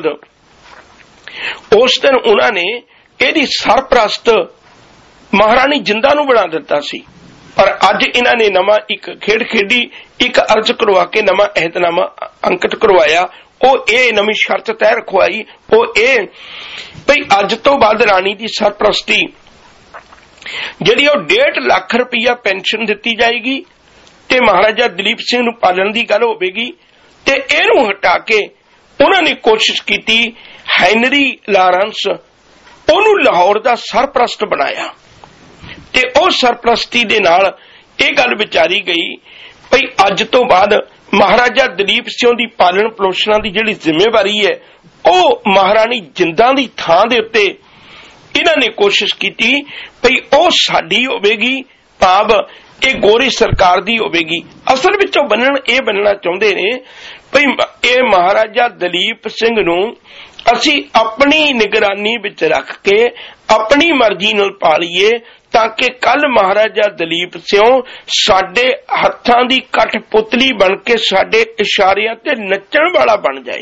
उस दिन उन्होंने यहदी सरप्रस्त महारानी जिंदा नूं बना दिता सी। पर अज इन्हां ने नवां एक खेड खेडी, एक अर्ज करवा के नवां अहदनामा अंकित करवाया। वो ये नवी शर्त तय रखवाई, वो ये भाई अज तो बाद राणी की सरप्रस्ती जिहड़ी डेढ़ लाख रुपया पेंशन दिती जाएगी ते महाराजा दलीप सिंह नूं पालण दी गल होवेगी। ते इहनूं हटा के उन्होंने कोशिश की हैनरी लारेंस ओनू लाहौर दा सरप्रस्त बनाया ते ओ सरप्रस्ती दे नाल इह गल विचारी गई भई अज तो बाद महाराजा दलीप सिंह दी पालन पोषण की जिहड़ी जिम्मेवारी है ओ महारानी जिंदा दी थां दे उत्ते इन्हां ने कोशिश की भई ओ साडी होवेगी, भाव ये गोरी सरकार दी होवेगी। असल विच बनन ये बनना चाहुंदे ने भई ये महाराजा दलीप सिंह नूं असी अपनी निगरानी विच रख के अपनी मर्जी नाल पालीए ताकि कल महाराजा दलीप सिंह साडे हत्थां दी कठपुतली बन के साडे इशारियां ते नच्चण वाला बन जाए।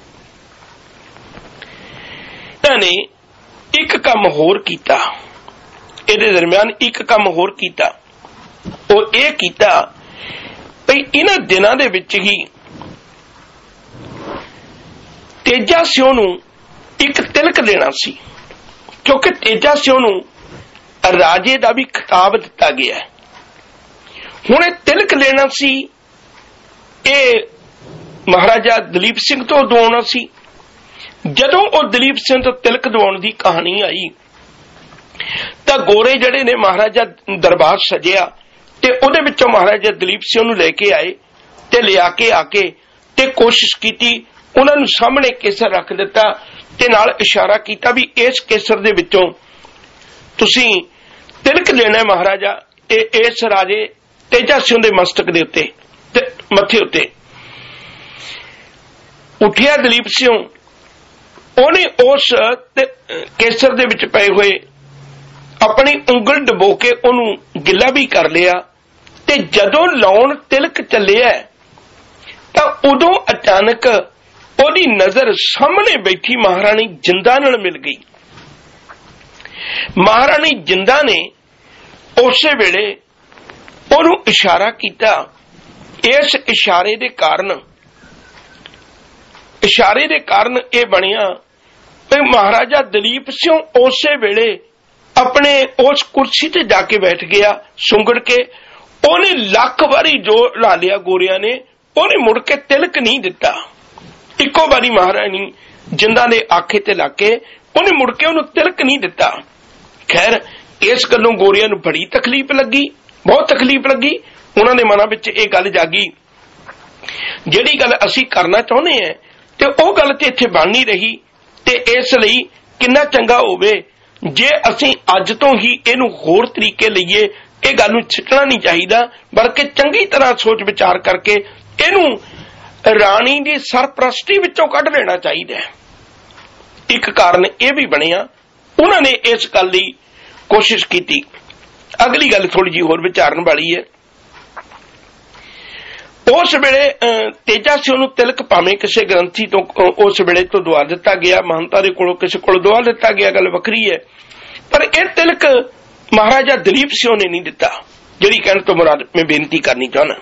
ने एक काम होर कीता, इहदे दरमियान एक काम होर कीता, और यह कीता भई इन्हां दिनां दे विच ही तेजा सिंह नूं एक तिलक देना सी क्योंकि तेजा सिंह नूं राजे दा भी खिताब दिता गया है। ਹੁਣ ਇਹ ਤਿਲਕ ਲੈਣਾ ਸੀ, ਇਹ ਮਹਾਰਾਜਾ ਦਲੀਪ ਸਿੰਘ ਤੋਂ ਦਵਾਉਣਾ ਸੀ। ਜਦੋਂ ਉਹ ਦਲੀਪ ਸਿੰਘ ਤੋਂ ਤਿਲਕ ਦਵਾਉਣ ਦੀ ਕਹਾਣੀ ਆਈ ਤਾਂ ਗੋਰੇ ਜਿਹੜੇ ਨੇ ਮਹਾਰਾਜਾ ਦਰਬਾਰ ਸਜਿਆ ਤੇ ਉਹਦੇ ਵਿੱਚੋਂ ਮਹਾਰਾਜਾ ਦਲੀਪ ਸਿੰਘ ਨੂੰ ਲੈ ਕੇ ਆਏ ਤੇ ਲਿਆ ਕੇ ਆ ਕੇ ਤੇ ਕੋਸ਼ਿਸ਼ ਕੀਤੀ, ਉਹਨਾਂ ਨੂੰ ਸਾਹਮਣੇ ਕੇਸਰ ਰੱਖ ਦਿੱਤਾ ਤੇ ਨਾਲ ਇਸ਼ਾਰਾ ਕੀਤਾ ਵੀ ਇਸ ਕੇਸਰ ਦੇ ਵਿੱਚੋਂ ਤੁਸੀਂ ਤਿਲਕ ਲੈਣਾ ਮਹਾਰਾਜਾ, ਇਹ ਇਸ ਰਾਜੇ ਤੇਜਾ ਸਿੰਘ ਦੇ ਮਸਤਕ ਦੇ ਉੱਤੇ ਤੇ ਮੱਥੇ ਉੱਤੇ। ਉੱਠਿਆ ਦਲੀਪ ਸਿੰਘ, ਉਹਨੇ ਉਸ ਕੇਸਰ ਦੇ ਵਿੱਚ ਪਏ ਹੋਏ ਆਪਣੀ ਉਂਗਲ ਡਬੋ ਕੇ ਉਹਨੂੰ ਗਿੱਲਾ ਵੀ ਕਰ ਲਿਆ ਤੇ ਜਦੋਂ ਲਾਉਣ ਤਿਲਕ ਚੱਲਿਆ ਤਾਂ ਉਦੋਂ ਅਚਾਨਕ ਉਹਦੀ ਨਜ਼ਰ ਸਾਹਮਣੇ ਬੈਠੀ ਮਹਾਰਾਣੀ ਜਿੰਦਾ ਨਾਲ ਮਿਲ ਗਈ। ਮਹਾਰਾਣੀ ਜਿੰਦਾ ਨੇ ਉਸੇ ਵੇਲੇ ਉਹਨੂੰ ਇਸ਼ਾਰਾ ਕੀਤਾ। ਇਸ ਇਸ਼ਾਰੇ ਦੇ ਕਾਰਨ ਇਸ਼ਾਰੇ ਦੇ ਕਾਰਨ ਇਹ ਬਣਿਆ ਕਿ ਮਹਾਰਾਜਾ ਦਲੀਪ ਸਿੰਘ ਉਸੇ ਵੇਲੇ ਆਪਣੇ ਉਸ ਕੁਰਸੀ ਤੇ ਜਾ ਕੇ ਬੈਠ ਗਿਆ ਸੁੰਗੜ ਕੇ। ਉਹਨੇ ਲੱਖ ਵਾਰੀ ਜ਼ੋਰ ਲਾ ਲਿਆ ਗੋਰਿਆਂ ਨੇ, ਉਹਨੇ ਮੁੜ ਕੇ ਤਿਲਕ ਨਹੀਂ ਦਿੱਤਾ। ਇੱਕੋ ਵਾਰੀ ਮਹਾਰਾਣੀ ਜਿੰਦਾ ਦੇ ਆਖੇ ਤੇ ਲਾ ਕੇ ਉਹਨੇ ਮੁੜ ਕੇ ਉਹਨੂੰ ਤਿਲਕ ਨਹੀਂ ਦਿੱਤਾ। ਖੈਰ ਇਸ ਗੱਲੋਂ ਗੋਰਿਆਂ ਨੂੰ ਬੜੀ ਤਕਲੀਫ ਲੱਗੀ, ਬਹੁਤ ਤਕਲੀਫ ਲੱਗੀ। ਉਹਨਾਂ ਦੇ ਮਨਾਂ ਵਿੱਚ ਇਹ ਗੱਲ ਜਾਗੀ, ਜਿਹੜੀ ਗੱਲ ਅਸੀਂ ਕਰਨਾ ਚਾਹੁੰਦੇ ਹਾਂ ਤੇ ਉਹ ਗੱਲ ਤੇ ਇੱਥੇ ਬਣ ਨਹੀਂ ਰਹੀ, ਤੇ ਇਸ ਲਈ ਕਿੰਨਾ ਚੰਗਾ ਹੋਵੇ ਜੇ ਅਸੀਂ ਅੱਜ ਤੋਂ ਹੀ ਇਹਨੂੰ ਹੋਰ ਤਰੀਕੇ ਲਈਏ। ਇਹ ਗੱਲ ਨੂੰ ਛਿੱਟਣਾ ਨਹੀਂ ਚਾਹੀਦਾ, ਬਲਕਿ ਚੰਗੀ ਤਰ੍ਹਾਂ ਸੋਚ ਵਿਚਾਰ ਕਰਕੇ ਇਹਨੂੰ ਰਾਣੀ ਦੀ ਸਰਪ੍ਰਸਤੀ ਵਿੱਚੋਂ ਕੱਢ ਲੈਣਾ ਚਾਹੀਦਾ ਹੈ। ਇੱਕ ਕਾਰਨ ਇਹ ਵੀ ਬਣਿਆ, ਉਹਨਾਂ ਨੇ ਇਸ ਗੱਲ ਦੀ ਕੋਸ਼ਿਸ਼ ਕੀਤੀ। ਅਗਲੀ ਗੱਲ ਥੋੜੀ ਜਿਹੀ ਹੋਰ ਵਿਚਾਰਨ ਵਾਲੀ ਹੈ। ਉਸ ਵੇਲੇ ਤੇਜਾ ਸਿੰਘ ਨੂੰ ਤਿਲਕ ਭਾਵੇਂ ਕਿਸੇ ਗ੍ਰੰਥੀ ਤੋਂ ਉਸ ਵੇਲੇ ਤੋਂ ਦਵਾ ਦਿੱਤਾ ਗਿਆ, ਮਹੰਤਾ ਦੇ ਕੋਲੋਂ ਕਿਸੇ ਕੋਲ ਦਵਾ ਦਿੱਤਾ ਗਿਆ, ਗੱਲ ਵੱਖਰੀ ਹੈ, ਪਰ ਇਹ ਤਿਲਕ ਮਹਾਰਾਜਾ ਦਲੀਪ ਸਿੰਘ ਨੇ ਨਹੀਂ ਦਿੱਤਾ, ਜਿਹੜੀ ਕਹਿਣ ਤੋਂ ਮੁਰਾਦ ਮੈਂ ਬੇਨਤੀ ਕਰਨੀ ਚਾਹੁੰਦਾ।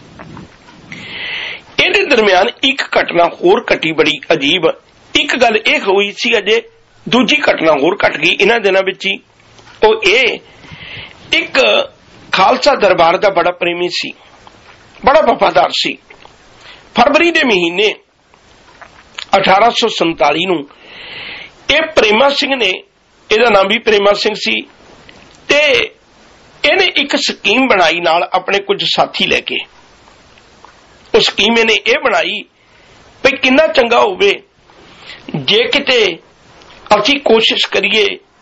ਇਹਦੇ ਦਰਮਿਆਨ ਇੱਕ ਘਟਨਾ ਹੋਰ ਘਟੀ ਬੜੀ ਅਜੀਬ। ਇੱਕ ਗੱਲ ਇਹ ਹੋਈ ਸੀ, ਅਜੇ ਦੂਜੀ ਘਟਨਾ ਹੋਰ ਘਟ ਗਈ ਇਹਨਾਂ ਦਿਨਾਂ ਵਿੱਚ ਹੀ। ਉਹ ਇਹ, ਇੱਕ ਖਾਲਸਾ ਦਰਬਾਰ ਦਾ ਬੜਾ ਪ੍ਰੇਮੀ ਸੀ, ਬੜਾ ਵਫਾਦਾਰ ਸੀ। ਫਰਵਰੀ ਦੇ ਮਹੀਨੇ ਅਠਾਰਾਂ ਸੌ ਸੰਤਾਲੀ ਨੂੰ ਇਹ ਪ੍ਰੇਮਾ ਸਿੰਘ ਨੇ, ਇਹਦਾ ਨਾਮ ਵੀ ਪ੍ਰੇਮਾ ਸਿੰਘ ਸੀ, ਤੇ ਇਹਨੇ ਇੱਕ ਸਕੀਮ ਬਣਾਈ ਨਾਲ ਆਪਣੇ ਕੁਝ ਸਾਥੀ ਲੈ ਕੇ। ਉਹ ਸਕੀਮ ਇਹਨੇ ਇਹ ਬਣਾਈ ਵੀ ਕਿੰਨਾ ਚੰਗਾ ਹੋਵੇ ਜੇ ਕਿਤੇ ਅਸੀਂ ਕੋਸ਼ਿਸ਼ ਕਰੀਏ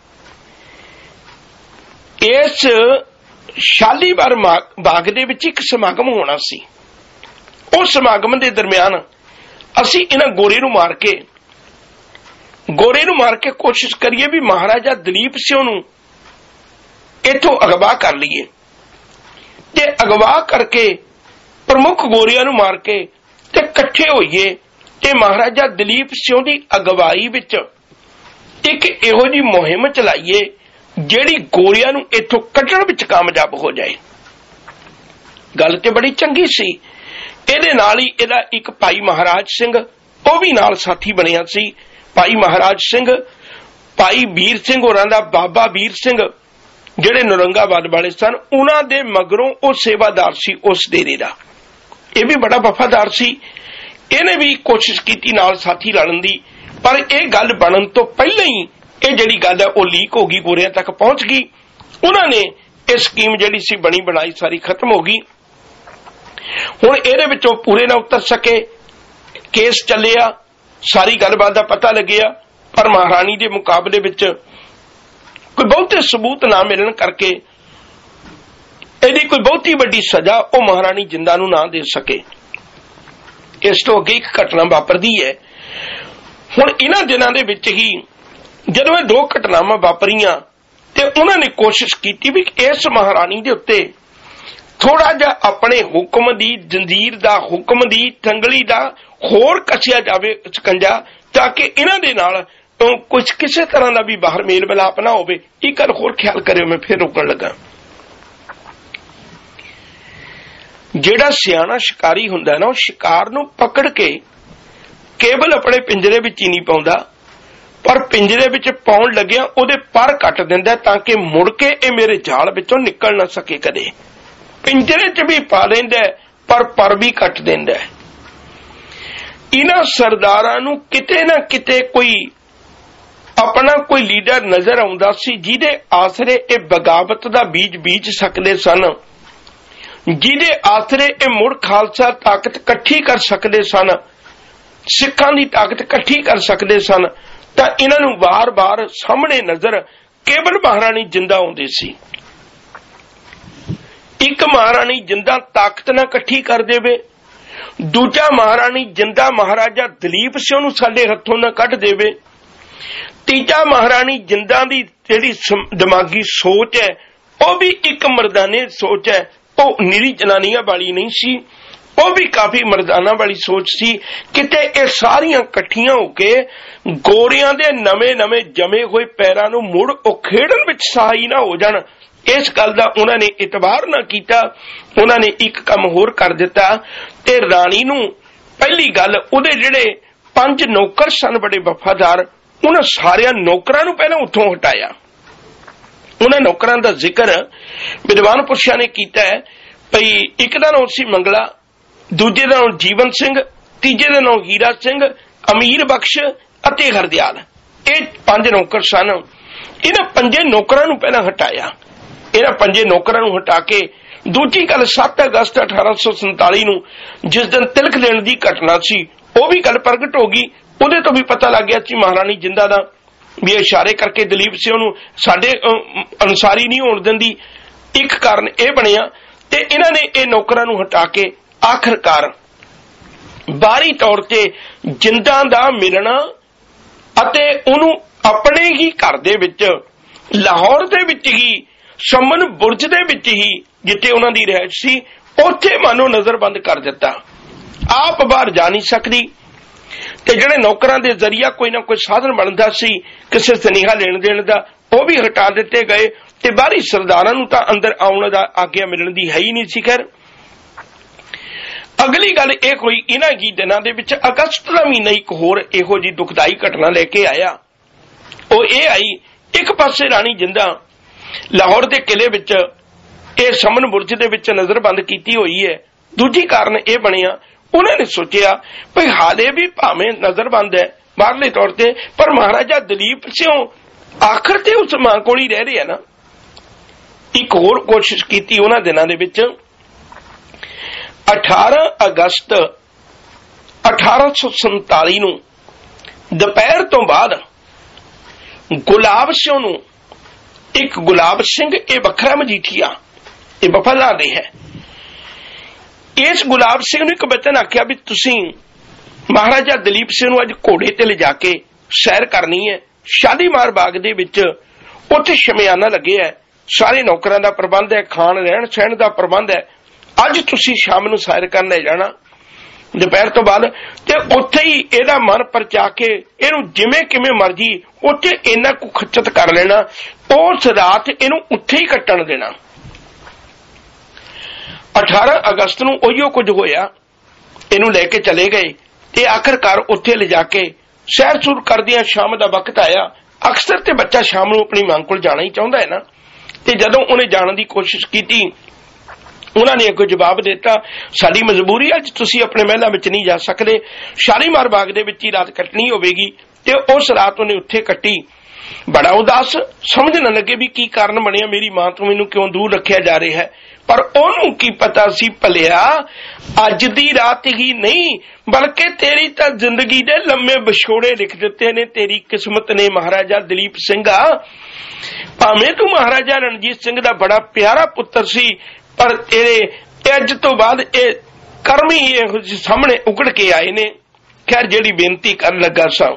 ਇਸ ਸ਼ਾਲੀਵਾਰ ਬਾਗ ਦੇ ਵਿੱਚ ਇੱਕ ਸਮਾਗਮ ਹੋਣਾ ਸੀ। ਉਸ ਸਮਾਗਮ ਦੇ ਦਰਮਿਆਨ ਅਸੀਂ ਇਹਨਾਂ ਗੋਰੇ ਨੂੰ ਮਾਰ ਕੇ ਗੋਰੇ ਨੂੰ ਮਾਰ ਕੇ ਕੋਸ਼ਿਸ਼ ਕਰੀਏ ਵੀ ਮਹਾਰਾਜਾ ਦਲੀਪ ਸਿੰਘ ਨੂੰ ਇੱਥੋਂ ਅਗਵਾ ਕਰ ਲਈਏ, ਤੇ ਅਗਵਾ ਕਰਕੇ ਪ੍ਰਮੁੱਖ ਗੋਰਿਆਂ ਨੂੰ ਮਾਰ ਕੇ ਤੇ ਇਕੱਠੇ ਹੋਈਏ ਤੇ ਮਹਾਰਾਜਾ ਦਲੀਪ ਸਿੰਘ ਦੀ ਅਗਵਾਈ ਵਿੱਚ ਇੱਕ ਇਹੋ ਜਿਹੀ ਮੁਹਿੰਮ ਚਲਾਈਏ ਜਿਹੜੀ ਗੋਰਿਆਂ ਨੂੰ ਇੱਥੋਂ ਕੱਢਣ ਵਿੱਚ ਕਾਮਯਾਬ ਹੋ ਜਾਏ। ਗੱਲ ਤੇ ਬੜੀ ਚੰਗੀ ਸੀ। ਇਹਦੇ ਨਾਲ ਹੀ ਇਹਦਾ ਇੱਕ ਭਾਈ ਮਹਾਰਾਜ ਸਿੰਘ, ਉਹ ਵੀ ਨਾਲ ਸਾਥੀ ਬਣਿਆ ਸੀ। ਭਾਈ ਮਹਾਰਾਜ ਸਿੰਘ, ਭਾਈ ਵੀਰ ਸਿੰਘ ਹੋਰਾਂ ਦਾ ਬਾਬਾ ਵੀਰ ਸਿੰਘ ਜਿਹੜੇ ਨੌਰੰਗਾਬਾਦ ਵਾਲੇ ਸਨ, ਉਹਨਾਂ ਦੇ ਮਗਰੋਂ ਉਹ ਸੇਵਾਦਾਰ ਸੀ ਉਸ ਡੇਰੇ ਦਾ। ਇਹ ਵੀ ਬੜਾ ਵਫਾਦਾਰ ਸੀ। ਇਹਨੇ ਵੀ ਕੋਸ਼ਿਸ਼ ਕੀਤੀ ਨਾਲ ਸਾਥੀ ਲਾਉਣ ਦੀ, ਪਰ ਇਹ ਗੱਲ ਬਣਨ ਤੋਂ ਪਹਿਲਾਂ ਹੀ ਇਹ ਜਿਹੜੀ ਗੱਲ ਹੈ ਉਹ ਲੀਕ ਹੋ ਗਈ, ਗੋਰਿਆਂ ਤੱਕ ਪਹੁੰਚ ਗਈ। ਉਹਨਾਂ ਨੇ ਇਹ ਸਕੀਮ ਜਿਹੜੀ ਸੀ ਬਣੀ ਬਣਾਈ ਸਾਰੀ ਖਤਮ ਹੋ ਗਈ। ਹੁਣ ਇਹਦੇ ਵਿੱਚੋਂ ਪੂਰੇ ਨਾ ਉਤਰ ਸਕੇ, ਕੇਸ ਚੱਲਿਆ, ਸਾਰੀ ਗੱਲਬਾਤ ਦਾ ਪਤਾ ਲੱਗਿਆ, ਪਰ ਮਹਾਰਾਣੀ ਦੇ ਮੁਕਾਬਲੇ ਵਿੱਚ ਕੋਈ ਬਹੁਤੇ ਸਬੂਤ ਨਾ ਮਿਲਣ ਕਰਕੇ ਇਹਦੀ ਕੋਈ ਬਹੁਤੀ ਵੱਡੀ ਸਜ਼ਾ ਉਹ ਮਹਾਰਾਣੀ ਜਿੰਦਾ ਨੂੰ ਨਾ ਦੇ ਸਕੇ। ਇਸ ਤੋਂ ਅੱਗੇ ਇੱਕ ਘਟਨਾ ਵਾਪਰਦੀ ਹੈ। ਹੁਣ ਇਹਨਾਂ ਦਿਨਾਂ ਦੇ ਵਿੱਚ ਹੀ ਜਦੋਂ ਇਹ ਦੋ ਘਟਨਾਵਾਂ ਵਾਪਰੀਆਂ ਤੇ ਉਹਨਾਂ ਨੇ ਕੋਸ਼ਿਸ਼ ਕੀਤੀ ਵੀ ਇਸ ਮਹਾਰਾਣੀ ਦੇ ਉੱਤੇ ਥੋੜਾ ਜਿਹਾ ਆਪਣੇ ਹੁਕਮ ਦੀ ਜੰਜੀਰ ਦਾ, ਹੁਕਮ ਦੀ ਤੰਗਲੀ ਦਾ ਹੋਰ ਕੱਸਿਆ ਜਾਵੇ ਸਕੰਜਾ, ਤਾਂ ਕਿ ਇਹਨਾਂ ਦੇ ਨਾਲ ਕੁਝ ਕਿਸੇ ਤਰ੍ਹਾਂ ਦਾ ਵੀ ਬਾਹਰ ਮੇਲ ਮਿਲਾਪ ਨਾ ਹੋਵੇ। ਇਹ ਗੱਲ ਹੋਰ ਖਿਆਲ ਕਰਿਓ, ਮੈਂ ਫਿਰ ਰੋਕਣ ਲੱਗਾ। ਜਿਹੜਾ ਸਿਆਣਾ ਸ਼ਿਕਾਰੀ ਹੁੰਦਾ ਨਾ, ਉਹ ਸ਼ਿਕਾਰ ਨੂੰ ਪਕੜ ਕੇ ਕੇਵਲ ਆਪਣੇ ਪਿੰਜਰੇ ਵਿੱਚ ਹੀ ਨਹੀਂ ਪਾਉਂਦਾ, ਪਰ ਪਿੰਜਰੇ ਵਿੱਚ ਪਾਉਣ ਲੱਗਿਆ ਉਹਦੇ ਪਰ ਕੱਟ ਦਿੰਦਾ ਤਾਂ ਕਿ ਮੁੜ ਕੇ ਇਹ ਮੇਰੇ ਜਾਲ ਵਿੱਚੋਂ ਨਿਕਲ ਨਾ ਸਕੇ ਕਦੇ। पिंजरे च भी पा लेंदा पर पर भी कट देंदा। इन्हां सरदारां नूं किते ना किते कोई अपना कोई लीडर नजर आउंदा सी जिहदे आसरे ये बगावत दा बीज बीज सकदे सन, जिहदे आसरे ये मुड़ खालसा ताकत इकट्ठी कर सकदे सन, सिखां दी ताकत इकट्ठी कर सकदे सन। तां इन्हां नूं बार बार सामने नजर केवल महाराणी जिंदा आउंदी सी। एक महाराणी जिंदा ताकत ना इकट्ठी कर देवे, दूजा महाराणी जिंदा महाराजा दलीप सिंह नूं साडे हत्थों ना कढ देवे, तीजा महाराणी जिंदा दी जिहड़ी दिमागी सोच है वह भी एक मर्दाने सोच है, वह निरी जनानियां वाली नहीं सी, वह भी काफी मर्दाना वाली सोच सी। किते ये सारियां इकट्ठियां होके गोरियां दे नवे नवे जमे हुए पैरां नूं मुड़ उखेड़न विच सहाई ना हो जाण, इस गल दा उन्हां ने इतबार ना कीता। उन्हां ने एक काम होर कर दिता ते राणी नूं पहली गल उहदे जिहड़े पंज नौकर सन बड़े वफादार, उन्हां सारियां नौकरां नूं पहलां उत्थों हटाया। उन्हां नौकरां दा जिक्र विद्वान पुरुषां ने कीता है भई एक दा नाम सी मंगला, दूजे दा नाम जीवन सिंह, तीजे दा नाम हीरा सिंह, अमीर बख्श अते हरदयाल। ये पंज नौकर सन। इन्हां पंजे नौकरां नूं पहलां हटाया। इन्हां पंजे नौकरां नूं हटा के दूजी गल सत्त अगस्त अठारह सौ संताली नूं जिस दिन तिलक देण दी घटना सी वह भी गल प्रगट हो गई। उहदे तो भी पता लग गया कि महाराणी जिंदा दा भी इशारे करके दलीप सिंह नूं साडे अनुसारी नहीं होण दिंदी। एक कारण यह बनिया ते इन्हां ने ये नौकरां नूं हटा के आखिरकार बाहरी तौर ते जिंदा दा मिलना अते उहनूं अपने ही घर दे विच लाहौर दे विच ही समन बुरज दे विच ही जिथे उन्हां दी रिहाइश सी उत्थे मानो नजरबंद कर दिता। आप बाहर जा नहीं सकदी ते जिहड़े नौकरां दे जरिया कोई ना कोई साधन बनदा सी किसी सुनेहा लेण देण दा वह भी हटा दिते गए ते बाहरी सरदारां नूं तां अंदर आउण दा आग्या मिलण दी है ही नहीं सी। खैर अगली गल यह कोई इन्हां ही दिनां दे विच अगस्त दा महीना एक होर इहो जी दुखदाई घटना लेके आया। वो ये आई एक पासे राणी जिंदा लाहौर के किले विच ये समन बुरज दे विच नजरबंद कीती हुई है। दूजी कारण यह बनिया उन्होंने सोचिया भाई हाले भी भावें नजरबंद है बाहरले तौर पर, पर महाराजा दलीप सिंह आखिर ते उस मां कोल ही रह रहे हैं ना। एक होर कोशिश की उन्हां दिनां दे विच अठारह अगस्त अठारह सौ संताली नूं दोपहर तो बाद गुलाब सिंह नूं एक गुलाब सिंह ये बखरा मजीठिया ये वफादार है। इस गुलाब सिंह ने एक वचन आख्या भी तुसीं महाराजा दलीप सिंह नूं अज घोड़े ते ले जाके सैर करनी है। शालीमार बाग दे विच उत्थे शमियाना लगे है, सारे नौकरां दा प्रबंध है, खाण रहण सहण दा प्रबंध है। अज तुसीं शाम नूं सैर करन ले जाना दोपहर तो बाद ते उत्थे ही इहदा मन परचा के इहनूं जिवें किवें मर्जी उत्थे इन्ना कु खच्चत कर लेना, उस रात इहनूं उत्थे ही कट्टण देना। अठारह अगस्त नूं उहिओ कुछ होया, इहनूं लेके चले गए ते आखिरकार उत्थे ले जाके सैर सूर करदियां शाम दा वक्त आया। अक्सर ते बच्चा शाम नूं अपनी मां कोल जाना ही चाहुंदा है ना, ते जदों उहने जाण दी कोशिश कीती उन्होंने अगों जवाब दिता साडी मजबूरी अज तुसीं अपने महलां विच नहीं जा सकदे, शालीमार बाग दे विच ही रात कटनी होवेगी। ते उस रात उन्हें उत्थे कट्टी। बड़ा उदास समझ न लगे भी की कारण बनिया, मेरी मां तो मैनूं क्यों दूर रखिया जा रहा है। पर ओनू की पता सी भलिया अज दी रात ही नहीं बल्कि तेरी तां जिंदगी दे लम्मे विछोड़े लिख दिते ने तेरी किस्मत ने महाराजा दलीप सिंघा। भावें तू महाराजा रणजीत सिंह दा बड़ा प्यारा पुत्र सी, पर तेरे अज तो बाद ये कर्म ही सामने उगड़ के आए ने। खैर जिहड़ी बेनती कर लगा सा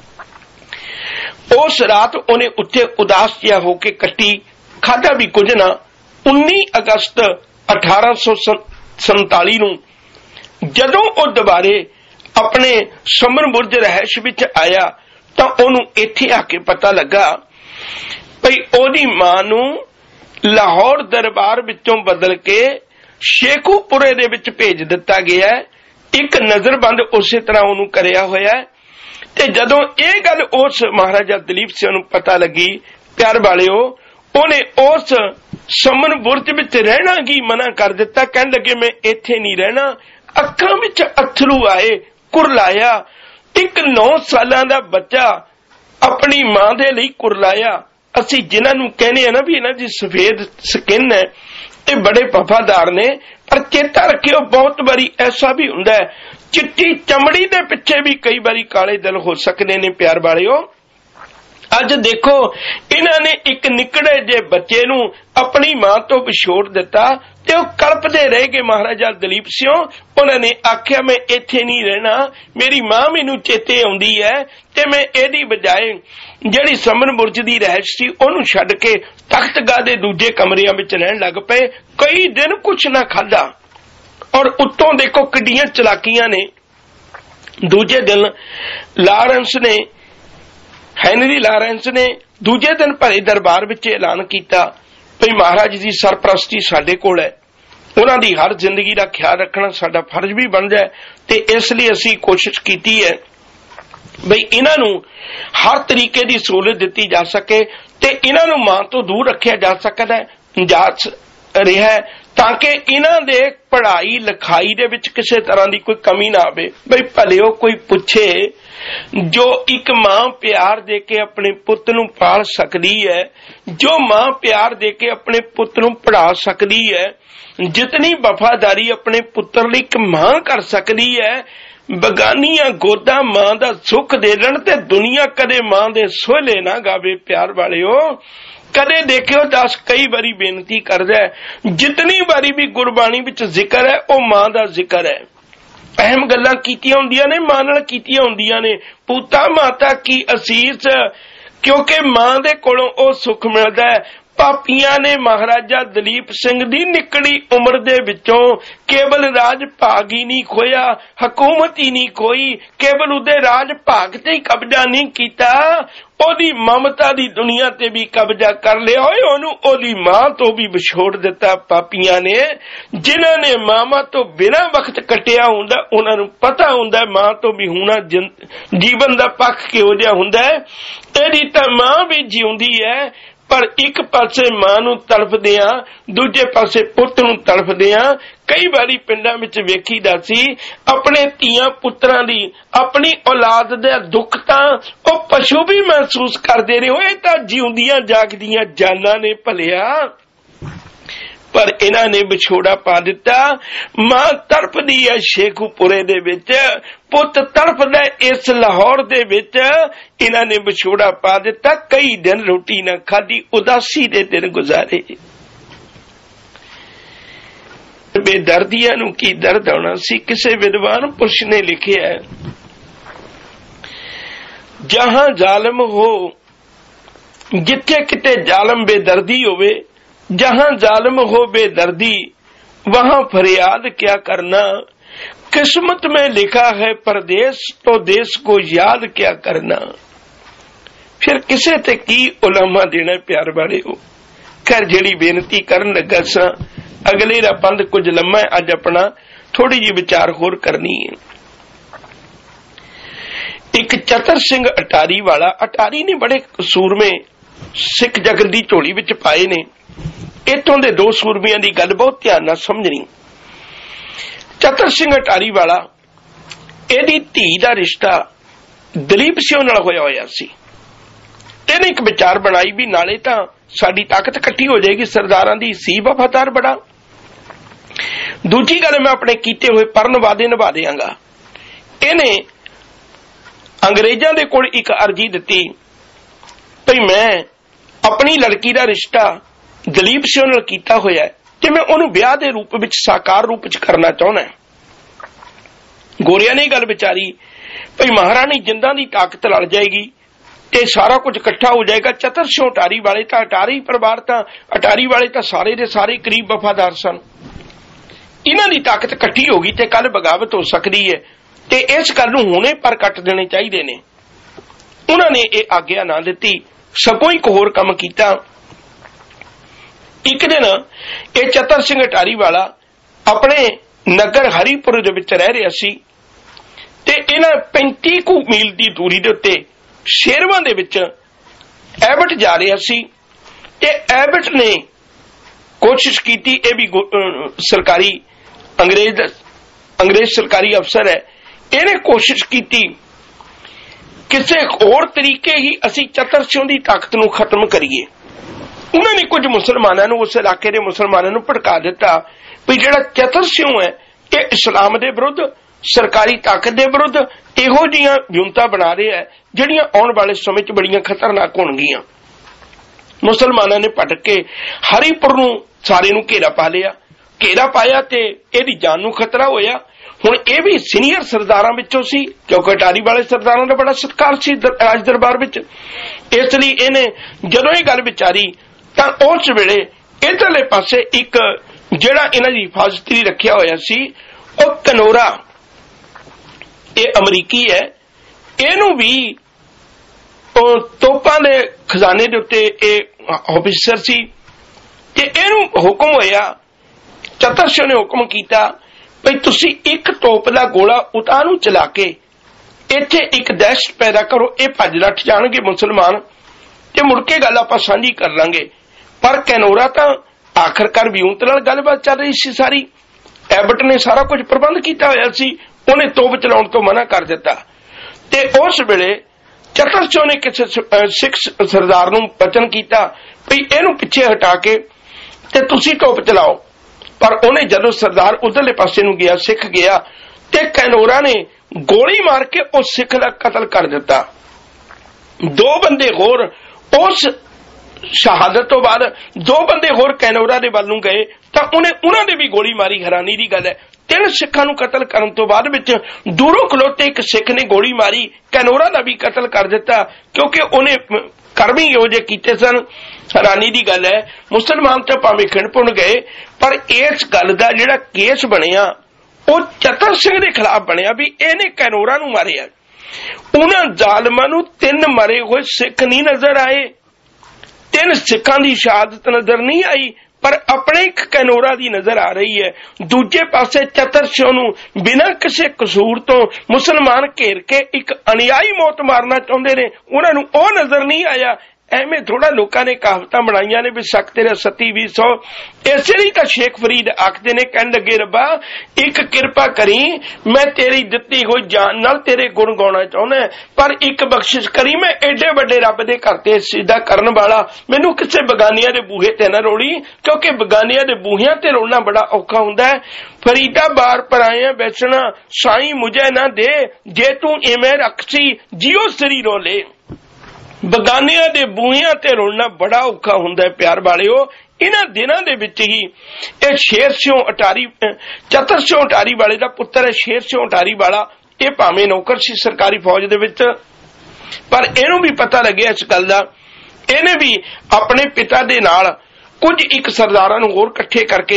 उस रात उन्हें उत्थे उदास जिहा होके कट्टी, खादा भी कुछ ना। उन्नीस अगस्त अठारह सौ संताली नूं जदों वो दोबारे अपने समन बुरज रहश विच आया तां ओनूं इत्थे आके पता लगा भई ओदी मां नूं लाहौर दरबार विचों बदल के शेखूपुरे दे विच भेज दिता गया है। एक नजरबंद उस तरह ओनूं करिया होया है। ते जदों ये गल उस महाराजा दलीप सिंह नूं पता लगी, प्यार वालिओ ਉਹਨੇ ਉਸ ਸਮਨ ਬੁਰਜ ਵਿੱਚ ਰਹਿਣਾ ਹੀ ਮਨਾ ਕਰ ਦਿੱਤਾ। ਕਹਿਣ ਲੱਗੇ ਮੈਂ ਇੱਥੇ ਨਹੀਂ ਰਹਿਣਾ। ਅੱਖਾਂ ਵਿੱਚ ਅੱਥਰੂ ਆਏ, ਕੁਰਲਾਇਆ। ਇੱਕ ਨੌ ਸਾਲਾਂ ਦਾ ਬੱਚਾ ਆਪਣੀ ਮਾਂ ਦੇ ਲਈ ਕੁਰਲਾਇਆ। ਅਸੀਂ ਜਿਨ੍ਹਾਂ ਨੂੰ ਕਹਿੰਦੇ ਆ ਨਾ ਵੀ ਇਹਨਾਂ ਦੀ ਸਫੇਦ ਸਕਿਨ ਹੈ, ਇਹ ਬੜੇ ਵਫਾਦਾਰ ਨੇ, ਪਰ ਚੇਤਾ ਰੱਖਿਓ ਬਹੁਤ ਵਾਰੀ ਐਸਾ ਵੀ ਹੁੰਦਾ ਹੈ ਚਿੱਟੀ ਚਮੜੀ ਦੇ ਪਿੱਛੇ ਵੀ ਕਈ ਵਾਰੀ ਕਾਲੇ ਦਿਲ ਹੋ ਸਕਦੇ ਨੇ। ਪਿਆਰ ਵਾਲਿਓ, ਅੱਜ ਦੇਖੋ ਇਹਨਾਂ ਨੇ ਇੱਕ ਨਿੱਕੜੇ ਜੇ ਬੱਚੇ ਨੂੰ ਆਪਣੀ ਮਾਂ ਤੋਂ ਵਿਛੋੜ ਦਿੱਤਾ ਤੇ ਉਹ ਕਲਪਦੇ ਰਹਿ ਗਏ। ਮਹਾਰਾਜਾ ਦਲੀਪ ਸਿੰਘ ਉਹਨਾਂ ਨੇ ਆਖਿਆ ਮੈਂ ਇੱਥੇ ਨਹੀਂ ਰਹਿਣਾ, ਮੇਰੀ ਮਾਂ ਮੈਨੂੰ ਚੇਤੇ ਆਉਂਦੀ ਹੈ ਤੇ ਮੈਂ ਇਹਦੀ ਬਜਾਏ ਜਿਹੜੀ ਸਮਨ ਬੁਰਜ ਦੀ ਰਹਿਸ਼ ਸੀ ਉਹਨੂੰ ਛੱਡ ਕੇ ਤਖਤਗਾਹ ਦੇ ਦੂਜੇ ਕਮਰਿਆਂ ਵਿੱਚ ਰਹਿਣ ਲੱਗ ਪਏ। ਕਈ ਦਿਨ ਕੁਛ ਨਾ ਖਾਧਾ ਔਰ ਉੱਤੋਂ ਦੇਖੋ ਕਿੱਡੀਆਂ ਚਲਾਕੀਆਂ ਨੇ। ਦੂਜੇ ਦਿਨ ਲਾਰੈਂਸ ਨੇ ਹੈਨਰੀ ਲਾਰੈਂਸ ਨੇ ਦੂਜੇ ਦਿਨ ਭਰੇ ਦਰਬਾਰ ਵਿੱਚ ਐਲਾਨ ਕੀਤਾ ਵੀ ਮਹਾਰਾਜ ਦੀ ਸਰਪ੍ਰਸਤੀ ਸਾਡੇ ਕੋਲ ਹੈ, ਉਹਨਾਂ ਦੀ ਹਰ ਜ਼ਿੰਦਗੀ ਦਾ ਖਿਆਲ ਰੱਖਣਾ ਸਾਡਾ ਫਰਜ਼ ਵੀ ਬਣਦਾ ਹੈ ਤੇ ਇਸ ਲਈ ਅਸੀਂ ਕੋਸ਼ਿਸ਼ ਕੀਤੀ ਹੈ ਬਈ ਇਹਨਾਂ ਨੂੰ ਹਰ ਤਰੀਕੇ ਦੀ ਸਹੂਲਤ ਦਿੱਤੀ ਜਾ ਸਕੇ ਤੇ ਇਹਨਾਂ ਨੂੰ ਮਾਂ ਤੋਂ ਦੂਰ ਰੱਖਿਆ ਜਾ ਸਕਦਾ ਜਾ ਰਿਹਾ ਤਾਂ ਕਿ ਇਹਨਾਂ ਦੇ ਪੜ੍ਹਾਈ ਲਿਖਾਈ ਦੇ ਵਿੱਚ ਕਿਸੇ ਤਰ੍ਹਾਂ ਦੀ ਕੋਈ ਕਮੀ ਨਾ ਆਵੇ। ਬਈ ਭਲਿਓ ਕੋਈ ਪੁੱਛੇ, ਜੋ ਇੱਕ ਮਾਂ ਪਿਆਰ ਦੇ ਕੇ ਆਪਣੇ ਪੁੱਤ ਨੂੰ ਪਾਲ ਸਕਦੀ ਹੈ, ਜੋ ਮਾਂ ਪਿਆਰ ਦੇ ਕੇ ਆਪਣੇ ਪੁੱਤ ਨੂੰ ਪੜ੍ਹਾ ਸਕਦੀ ਹੈ, ਜਿਤਨੀ ਵਫਾਦਾਰੀ ਆਪਣੇ ਪੁੱਤਰ ਲਈ ਇੱਕ ਮਾਂ ਕਰ ਸਕਦੀ ਹੈ, ਬਗਾਨੀਆਂ ਗੋਦਾਂ ਮਾਂ ਦਾ ਸੁੱਖ ਦੇ ਲੈਣ ਤੇ ਦੁਨੀਆ ਕਦੇ ਮਾਂ ਦੇ ਸੋਹਲੇ ਨਾ ਗਾਵੇ। ਪਿਆਰ ਵਾਲਿਓ, ਕਦੇ ਦੇਖਿਓ ਦਾਸ ਕਈ ਵਾਰੀ ਬੇਨਤੀ ਕਰਦਾ ਹੈ, ਜਿਤਨੀ ਵਾਰੀ ਵੀ ਗੁਰਬਾਣੀ ਵਿੱਚ ਜ਼ਿਕਰ ਹੈ ਉਹ ਮਾਂ ਦਾ ਜ਼ਿਕਰ ਹੈ। ਅਹਿਮ ਗੱਲਾਂ ਕੀਤੀਆਂ ਹੁੰਦੀਆਂ ਨੇ, ਮਾਂ ਨਾਲ ਕੀਤੀਆਂ ਹੁੰਦੀਆਂ ਨੇ। ਪੂਤਾ ਮਾਤਾ ਕੀ ਅਸੀਸ, ਕਿਉਂਕਿ ਮਾਂ ਦੇ ਕੋਲੋਂ ਉਹ ਸੁੱਖ ਮਿਲਦਾ ਹੈ। ਪਾਪੀਆਂ ਨੇ ਮਹਾਰਾਜਾ ਦਲੀਪ ਸਿੰਘ ਦੀ ਨਿਕੜੀ ਉਮਰ ਦੇ ਵਿੱਚੋਂ ਕੇਵਲ ਰਾਜ ਭਾਗ ਹੀ ਨਹੀਂ ਖੋਇਆ, ਹਕੂਮਤ ਹੀ ਨਹੀਂ ਖੋਈ, ਕੇਵਲ ਉਹਦੇ ਰਾਜ ਭਾਗ ਤੇ ਹੀ ਕਬਜ਼ਾ ਨਹੀਂ ਕੀਤਾ, ਉਹਦੀ ਮਮਤਾ ਦੀ ਦੁਨੀਆ ਤੇ ਵੀ ਕਬਜ਼ਾ ਕਰ ਲਿਆ ਹੋਏ, ਉਹਨੂੰ ਉਹਦੀ ਮਾਂ ਤੋਂ ਵੀ ਵਿਛੋੜ ਦਿੱਤਾ। ਪਾਪੀਆਂ ਨੇ ਜਿਨ੍ਹਾਂ ਨੇ ਮਾਂ ਤੋਂ ਬਿਨਾਂ ਵਕਤ ਕੱਟਿਆ ਹੁੰਦਾ ਉਹਨਾਂ ਨੂੰ ਪਤਾ ਹੁੰਦਾ ਮਾਂ ਤੋਂ ਵੀ ਹੋਣਾ ਜੀਵਨ ਦਾ ਪੱਖ ਕਿਹੋ ਜਿਹਾ ਹੁੰਦਾ ਹੈ। ਇਹਦੀ ਤਾਂ ਮਾਂ ਵੀ ਜਿਉਂਦੀ ਹੈ ਪਰ ਇੱਕ ਪਾਸੇ ਮਾਂ ਨੂੰ ਤੜਫਦਿਆਂ ਦੂਜੇ ਪਾਸੇ ਪੁੱਤ ਨੂੰ ਤੜਫਦਿਆਂ ਕਈ ਵਾਰੀ ਪਿੰਡਾਂ ਵਿੱਚ ਵੇਖੀਦਾ ਸੀ ਆਪਣੇ ਧੀਆਂ ਪੁੱਤਰਾਂ ਦੀ ਆਪਣੀ ਔਲਾਦ ਦਾ ਦੁੱਖ ਤਾਂ ਉਹ ਪਸ਼ੂ ਵੀ ਮਹਿਸੂਸ ਕਰਦੇ ਨੇ। ਇਹ ਤਾਂ ਜਿਉਂਦੀਆਂ ਜਾਗਦੀਆਂ ਜਾਨਾਂ ਨੇ ਭਲਿਆ, ਪਰ ਇਹਨਾਂ ਨੇ ਵਿਛੋੜਾ ਪਾ ਦਿੱਤਾ। ਮਾਂ ਤੜਫਦੀ ਹੈ ਸ਼ੇਖੂਪੁਰੇ ਦੇ ਵਿੱਚ, ਪੁੱਤ ਤੜਫਦਾ ਇਸ ਲਾਹੌਰ ਦੇ ਵਿੱਚ, ਇਹਨਾਂ ਨੇ ਵਿਛੋੜਾ ਪਾ ਦਿੱਤਾ। ਕਈ ਦਿਨ ਰੋਟੀ ਨਾ ਖਾਧੀ, ਉਦਾਸੀ ਦੇ ਦਿਨ ਗੁਜ਼ਾਰੇ। ਬੇਦਰਦੀਆਂ ਨੂੰ ਕੀ ਦਰਦ ਆਉਣਾ ਸੀ। ਕਿਸੇ ਵਿਦਵਾਨ ਪੁਰਸ਼ ਨੇ ਲਿਖਿਆ ਹੈ, ਜਹਾਂ ਜ਼ਾਲਮ ਹੋ, ਜਿੱਥੇ ਕਿਤੇ ਜ਼ਾਲਮ ਬੇਦਰਦੀ ਹੋਵੇ, जहां जालिम हो बेदर्दी वहां फरियाद क्या करना, किस्मत में लिखा है परदेश तो देश को याद क्या करना। फिर किसे ते की उलामा देना। प्यार वाले हो, खैर जेड़ी बेनती करन लगा सा अगले दा पंध कुछ लम्मा है, अज अपना थोड़ी जी विचार होर करनी है। एक चतर सिंह अटारी वाला, अटारी ने बड़े सूरमे सिख जगत दी झोली विच पाए ने। इतों दे दो सूरमियां दी गल बहुत ध्यान नाल समझनी। चतर सिंह अटारी वाला, एदी धी दा रिश्ता दलीप सिंह नाल होया होया सी। इहने एक विचार बनाई भी नाले तां साडी ताकत इकट्ठी हो जाएगी, सरदारां दी सी वफादार बड़ा। दूजी गल मैं अपने कीते हुए परन वादे निभा देंगा। इहने अंग्रेजां दे कोल एक अर्जी दित्ती भई मैं अपनी लड़की दा रिश्ता दलीप सिंह नाल कीता होया है ते मैं उहनूं विआह दे रूप विच साकार रूप च करना चाहुंदा। गोरिया ने गल विचारी भई महारानी जिंदां दी ताकत लड़ जाएगी ते सारा कुछ इकट्ठा हो जाएगा। चतर सिंह अटारी वाले तां अटारी परिवार तां अटारी वाले तां सारे दे सारे करीब वफादार सन। इन्हां दी ताकत इकट्ठी होगी ते कल बगावत हो सकदी है ते इस गल नूं हुणे पर कट देने चाहीदे ने। उन्हां ने इह आग्या ना दित्ती, सगों एक होर काम कीता। एक दिन ये चतर सिंह अटारी वाला अपने नगर हरीपुर दे विच रह रहा सी ते इन्हां पैंती कु मील की दूरी दे उत्ते शेरवां दे विच एबट जा रहा सी। ਤੇ ਐਬਟ ਨੇ कोशिश की, ये भी सरकारी अंग्रेज अंग्रेज सरकारी अफसर है, इन्हें कोशिश की किसी होर तरीके ही असी चतरसियों की ताकत नूं खत्म करिए। उन्होंने कुछ मुसलमानों नूं, उस इलाके के मुसलमानों नूं भड़का दिता भी जिहड़ा चतरसियों है ये इस्लाम के विरुद्ध, सरकारी ताकत के विरुद्ध इहो जिहियां विउंतां बना रहे हैं जिहड़ियां आउण वाले समय च बड़ियां खतरनाक होणगियां। मुसलमानों ने भटक के हरिपुर नूं सारे नूं घेरा पा लिया, घेरा पाया ते इहदी जान नूं खतरा होया। हुण इह भी सीनियर सरदारां विचों सी, क्योंकि अटारी वाले सरदारां दा बड़ा सत्कार सी राज दरबार विच, इसलिए इहने जदों इह गल विचारी तां उस वेले इधरले पासे एक जिहड़ा इन्हां दी हिफाजत लई रखिया होया सी ओह कनोरा, इह अमरीकी है, इहनूं भी तोपां दे खजाने दे उत्ते इह ऑफिसर सी ते इहनूं हुक्म होया, चतरसियों ने हुक्म कीता भई तुसी एक तोप दा गोला उतां नूं चला के इत्थे एक दहशत पैदा करो, ये भज नੱਠ जाणगे मुसलमान ते मुड़ के गल आपां सांझी कर लांगे। पर कैनोरा तां आखिरकार विउंत नाल गलबात चल रही सी सारी, एबट ने सारा कुछ प्रबंध कीता होया सी, उहने तोप चलाउण तो मना कर दिता ते उस वेले चतरसियों ने किसी सिख सरदार नूं वचन कीता भई इहनूं पिछे हटा के ते तुसी तोप चलाओ। पर उन्हें जदों सरदार उधरले पासे नूं गया, सिख गया ते कैनोरा ने गोली मार के उस सिख दा कतल कर दिता। दो बंदे होर उस शहादत तो बाद दो बंदे होर कैनोरा दे वल नूं गए तां उन्हें उन्हां दे भी गोली मारी। हैरानी दी गल है, तीन सिखां नूं कतल करन तो बाद विच दूरों खलोते एक सिख ने गोली मारी, कैनोरा दा भी कतल कर दिता, क्योंकि उन्हें कर्म ही इहो जिहे कीते सन। हैरानी दी गल है, मुसलमान तो भावें खिंड गए पर इस गल दा जिहड़ा केस बनिया ਉਹ चतर सिंह के खिलाफ बनिया भी इहने कैनोरा नूं मारिया। उन्हां जालमां नूं तीन मरे हुए सिख नहीं नजर आए, तीन सिखां दी शहादत नजर नहीं आई, पर अपने एक कैनोरा दी नजर आ रही है। दूजे पासे चतरसियों नूं बिना किसी कसूर तो मुसलमान घेर के एक अनियाई मौत मारना चाहुंदे ने, उन्हां नूं ओह नजर नहीं आया। एवें थोड़ा लोगों ने कहावतां बनाईयां ने भी सक तेरे सती भी सौ, इसे लिए तो शेख फरीद आखदे ने, कहण लगे रब्बा एक किरपा करी, मैं तेरी दित्ती होई जान नाल तेरे गुण गाउणा चाहुंदा, पर एक बख्शिश करी, मैं एडे वड्डे रब दे घर ते सिद्धा करन वाला मैनूं किसे बगानियां दे बूहे ते ना रोड़ी, क्योंकि बगानियां दे बूहियां ते रोलना बड़ा औखा हुंदा है। फरीदा बार पर आया बैठना साईं मुझे ना दे, जे तू इवें रखसी जियो सरी रोले। बगानियां दे बूहियां ते रोलना बड़ा औखा हुंदा है प्यार वालिओ। इन्हां दिनां दे विच ही इह शेर सिंह अटारी, चतर सिंह अटारी वाले दा पुत्तर है शेर सिंह अटारी वाला। इह भावें नौकर सी सरकारी फौज दे विच, पर इहनूं भी पता लग्या इस गल दा, इहने भी अपने पिता दे नाल कुछ एक सरदारां नूं होर इकट्ठे करके